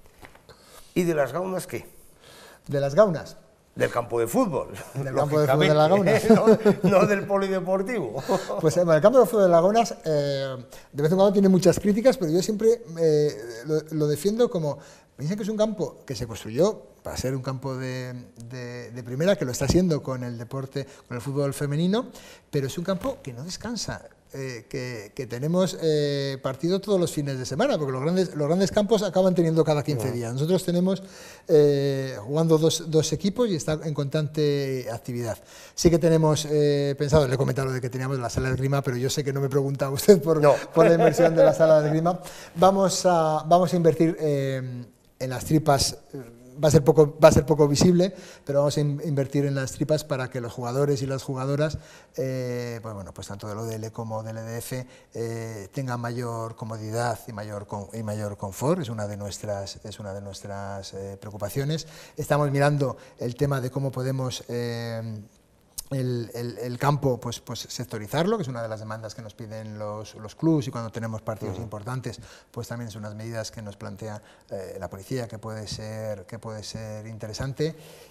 ¿Y de las gaunas qué? ¿De las gaunas? Del campo de fútbol. Del campo de fútbol de las gaunas. no, no del polideportivo. Pues en el campo de fútbol de las gaunas, eh, de vez en cuando tiene muchas críticas, pero yo siempre eh, lo, lo defiendo como... Me dicen que es un campo que se construyó para ser un campo de, de, de primera, que lo está haciendo con el deporte, con el fútbol femenino, pero es un campo que no descansa. Eh, que, que tenemos eh, partido todos los fines de semana, porque los grandes, los grandes campos acaban teniendo cada quince días. Nosotros tenemos eh, jugando dos, dos equipos y está en constante actividad. Sí que tenemos eh, pensado, le he comentado lo de que teníamos la sala de esgrima, pero yo sé que no me pregunta usted por, no. por la inversión de la sala de esgrima. Vamos a, vamos a invertir eh, en las tripas. Va a, ser poco, va a ser poco visible, pero vamos a in, invertir en las tripas para que los jugadores y las jugadoras, eh, pues bueno, pues tanto del O D L como del E D F, eh, tengan mayor comodidad y mayor, y mayor confort. Es una de nuestras, es una de nuestras eh, preocupaciones. Estamos mirando el tema de cómo podemos... Eh, El, el, el campo, pues, pues sectorizarlo, que es una de las demandas que nos piden los, los clubs, y cuando tenemos partidos uh-huh. importantes, pues también son unas medidas que nos plantea eh, la policía, que puede ser, que puede ser interesante.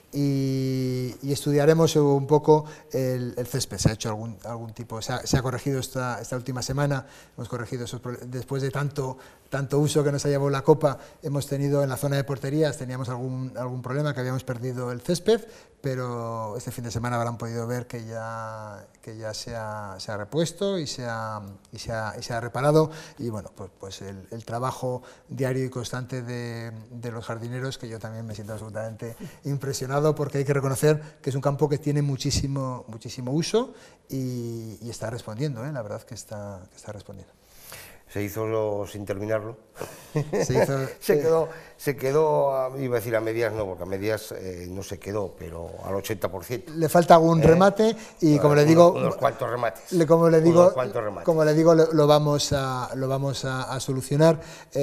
Y, y estudiaremos un poco el, el césped. Se ha hecho algún, algún tipo, se ha, se ha corregido esta, esta última semana, hemos corregido esos, después de tanto, tanto uso que nos ha llevado la Copa, hemos tenido en la zona de porterías, teníamos algún, algún problema, que habíamos perdido el césped, pero este fin de semana habrán podido ver que ya, que ya se, ha, se ha repuesto y se ha, y se ha, y se ha reparado, y bueno, pues, pues el, el trabajo diario y constante de, de los jardineros, que yo también me siento absolutamente impresionado, porque hay que reconocer que es un campo que tiene muchísimo, muchísimo uso y, y está respondiendo, ¿eh? La verdad que está, que está respondiendo. se hizo sin terminarlo. Se, hizo, se quedó, se quedó, iba a decir a medias, no, porque a medias eh, no se quedó, pero al ochenta por ciento. Le falta algún eh, remate y como le digo, unos, unos cuantos remates. Le, como le digo, remates. Como le digo, lo, lo vamos a, lo vamos a, a solucionar.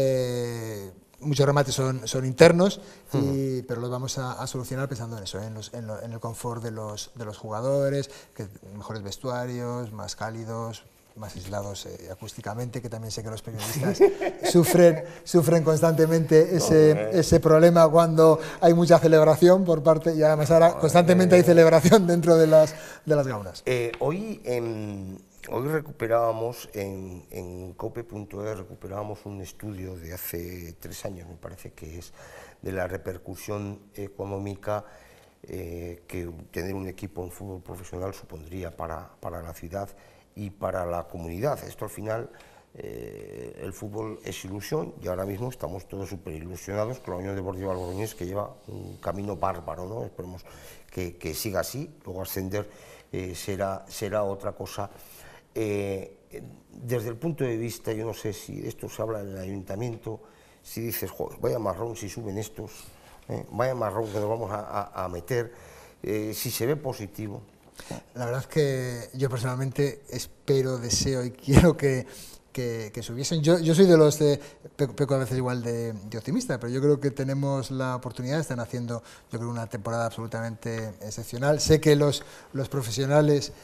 Eh, Muchos remates son, son internos, y, uh-huh. pero los vamos a, a solucionar pensando en eso, ¿eh? en, los, en, lo, en el confort de los, de los jugadores, que mejores vestuarios, más cálidos, más aislados eh, acústicamente, que también sé que los periodistas sufren, sufren constantemente ese, no, eh. ese problema cuando hay mucha celebración por parte, y además ahora constantemente hay celebración dentro de las, de las gaunas. Eh, hoy en... Hoy recuperábamos en, en cope punto es, recuperábamos un estudio de hace tres años, me parece que es, de la repercusión económica eh, que tener un equipo en fútbol profesional supondría para, para la ciudad y para la comunidad. Esto al final, eh, el fútbol es ilusión y ahora mismo estamos todos súper ilusionados con la Unión Deportiva Logroñés, que lleva un camino bárbaro, ¿no? Esperemos que, que siga así, luego ascender eh, será, será otra cosa. Eh, desde el punto de vista, yo no sé si esto se habla en el ayuntamiento, si dices, joder, vaya marrón si suben estos, eh, vaya marrón que nos vamos a, a, a meter, eh, si se ve positivo. La verdad es que yo personalmente espero, deseo y quiero que, que, que subiesen. Yo, yo soy de los, de, peco, peco a veces igual de, de optimista, pero yo creo que tenemos la oportunidad, están haciendo yo creo una temporada absolutamente excepcional. Sé que los, los profesionales,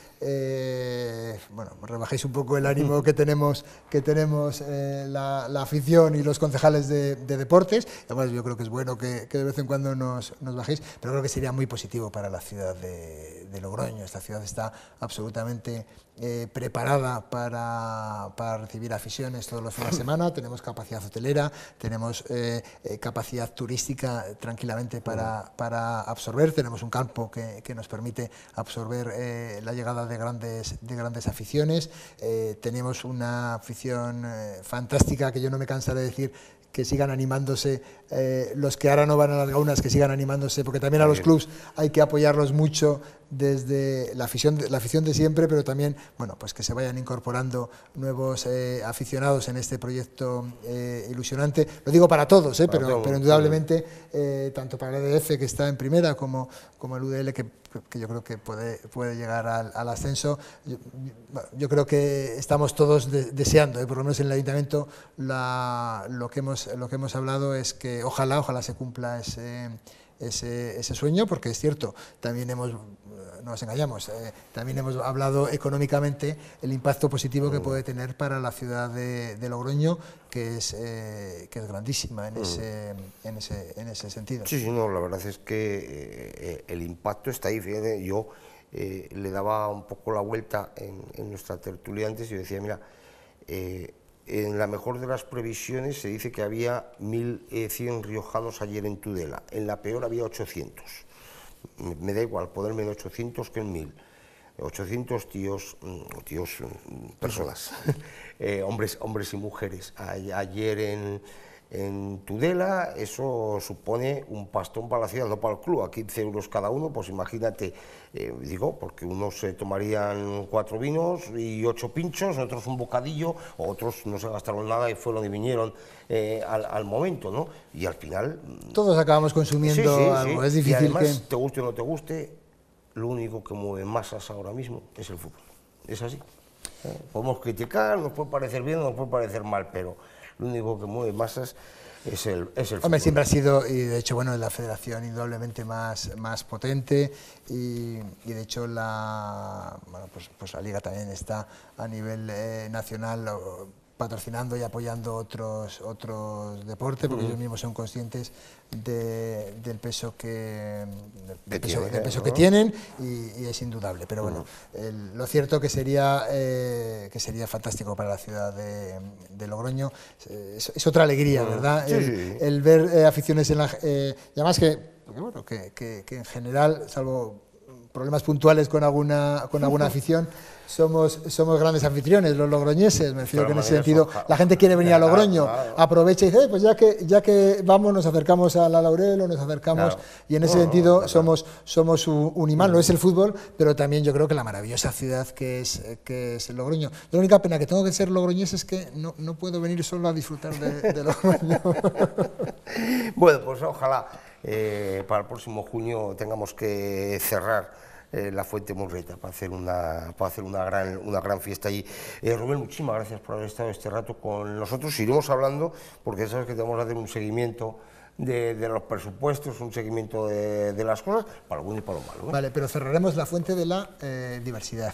eh, bueno, rebajéis un poco el ánimo que tenemos, que tenemos eh, la, la afición y los concejales de, de deportes. Además, yo creo que es bueno que, que de vez en cuando nos, nos bajéis, pero creo que sería muy positivo para la ciudad de, de Logroño. Esta ciudad está absolutamente eh, preparada para, para recibir aficiones todos los fines de semana. Tenemos capacidad hotelera, tenemos eh, eh, capacidad turística tranquilamente para, para absorber. Tenemos un campo que, que nos permite absorber eh, la llegada de grandes, de grandes aficiones. Eh, tenemos una afición eh, fantástica, que yo no me cansaré de decir, que sigan animándose, eh, los que ahora no van a las gaunas, que sigan animándose, porque también a los clubs hay que apoyarlos mucho desde la afición, de, la afición de siempre, pero también, bueno, pues que se vayan incorporando nuevos eh, aficionados en este proyecto eh, ilusionante. Lo digo para todos, eh, para pero, todos, pero indudablemente, eh, tanto para el E D F, que está en primera, como, como el U D L, que, que yo creo que puede, puede llegar al, al ascenso. Yo, yo creo que estamos todos de, deseando, eh, por lo menos en el Ayuntamiento, la, lo, que hemos, lo que hemos hablado es que ojalá, ojalá se cumpla ese... Ese, ese sueño, porque es cierto, también hemos, no nos engañamos, eh, también hemos hablado económicamente el impacto positivo que puede tener para la ciudad de, de Logroño, que es, eh, que es grandísima en, mm. ese, en, ese, en ese sentido. Sí, sí, no, la verdad es que eh, el impacto está ahí. Fíjate, yo eh, le daba un poco la vuelta en, en nuestra tertulia antes y yo decía, mira, eh, en la mejor de las previsiones se dice que había mil cien riojanos ayer en Tudela, en la peor había ochocientos. Me, me da igual ponerme en ochocientos que en mil. ochocientos tíos, tíos personas, eh, hombres, hombres y mujeres. A, ayer en, en Tudela eso supone un pastón para la ciudad, no para el club, a quince euros cada uno, pues imagínate, eh, digo, porque unos se tomarían cuatro vinos y ocho pinchos, otros un bocadillo, otros no se gastaron nada y fueron y vinieron eh, al, al momento, ¿no? Y al final... Todos acabamos consumiendo sí, sí, algo, sí. Es difícil y además, que... te guste o no te guste, lo único que mueve masas ahora mismo es el fútbol, es así. ¿Eh? Podemos criticar, nos puede parecer bien, nos puede parecer mal, pero lo único que mueve masas es el, es el Hombre, fútbol. siempre ha sido, y de hecho, bueno, la federación indudablemente más, más potente, y, y de hecho la, bueno, pues, pues la liga también está a nivel eh, nacional o, patrocinando y apoyando otros otros deportes, porque uh-huh. ellos mismos son conscientes de, del peso que del, del peso, tiene, del peso ¿no? que tienen y, y es indudable. Pero bueno, uh-huh. el, lo cierto que sería uh, que sería fantástico para la ciudad de, de Logroño. Es, es otra alegría, uh-huh. ¿verdad? Sí, el, sí. el ver eh, aficiones en la eh, y además que, porque, bueno, que, que, que en general, salvo problemas puntuales con alguna, con alguna afición, somos, somos grandes anfitriones, los logroñeses. Me refiero que en ese sentido la gente quiere venir a Logroño, aprovecha y dice, eh, pues ya que, ya que vamos, nos acercamos a la Laurel o nos acercamos, claro. y en ese no, sentido no, no, somos, somos un, un imán, no es el fútbol, pero también yo creo que la maravillosa ciudad que es, que es Logroño. La única pena que tengo que ser logroñés es que no, no puedo venir solo a disfrutar de, de Logroño. Bueno, pues ojalá eh, para el próximo junio tengamos que cerrar Eh, la Fuente Murrieta para hacer una para hacer una gran una gran fiesta allí. Eh, Rubén, muchísimas gracias por haber estado este rato con nosotros. Iremos hablando porque sabes que tenemos que hacer un seguimiento de, de los presupuestos, un seguimiento de, de las cosas para lo bueno y para lo malo, ¿no? Vale, pero cerraremos la fuente de la eh, diversidad.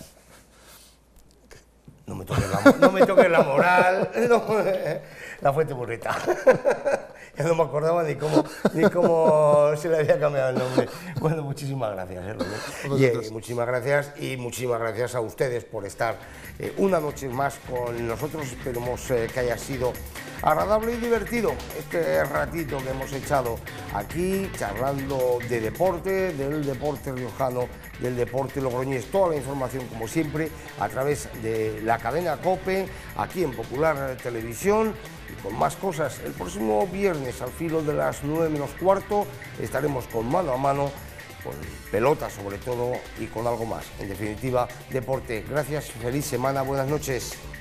No me toques la, no me toques la moral, no, la Fuente Murrieta. Ya no me acordaba ni cómo, ni cómo se le había cambiado el nombre. Bueno, muchísimas gracias, ¿eh, Rubén? Y, eh, muchísimas gracias y muchísimas gracias a ustedes por estar eh, una noche más con nosotros. Esperemos eh, que haya sido agradable y divertido este ratito que hemos echado aquí, charlando de deporte, del deporte riojano, del deporte logroñés. Toda la información, como siempre, a través de la cadena COPE, aquí en Popular Televisión. Y con más cosas, el próximo viernes al filo de las nueve menos cuarto estaremos con mano a mano, con pelota sobre todo y con algo más. En definitiva, deporte. Gracias, feliz semana, buenas noches.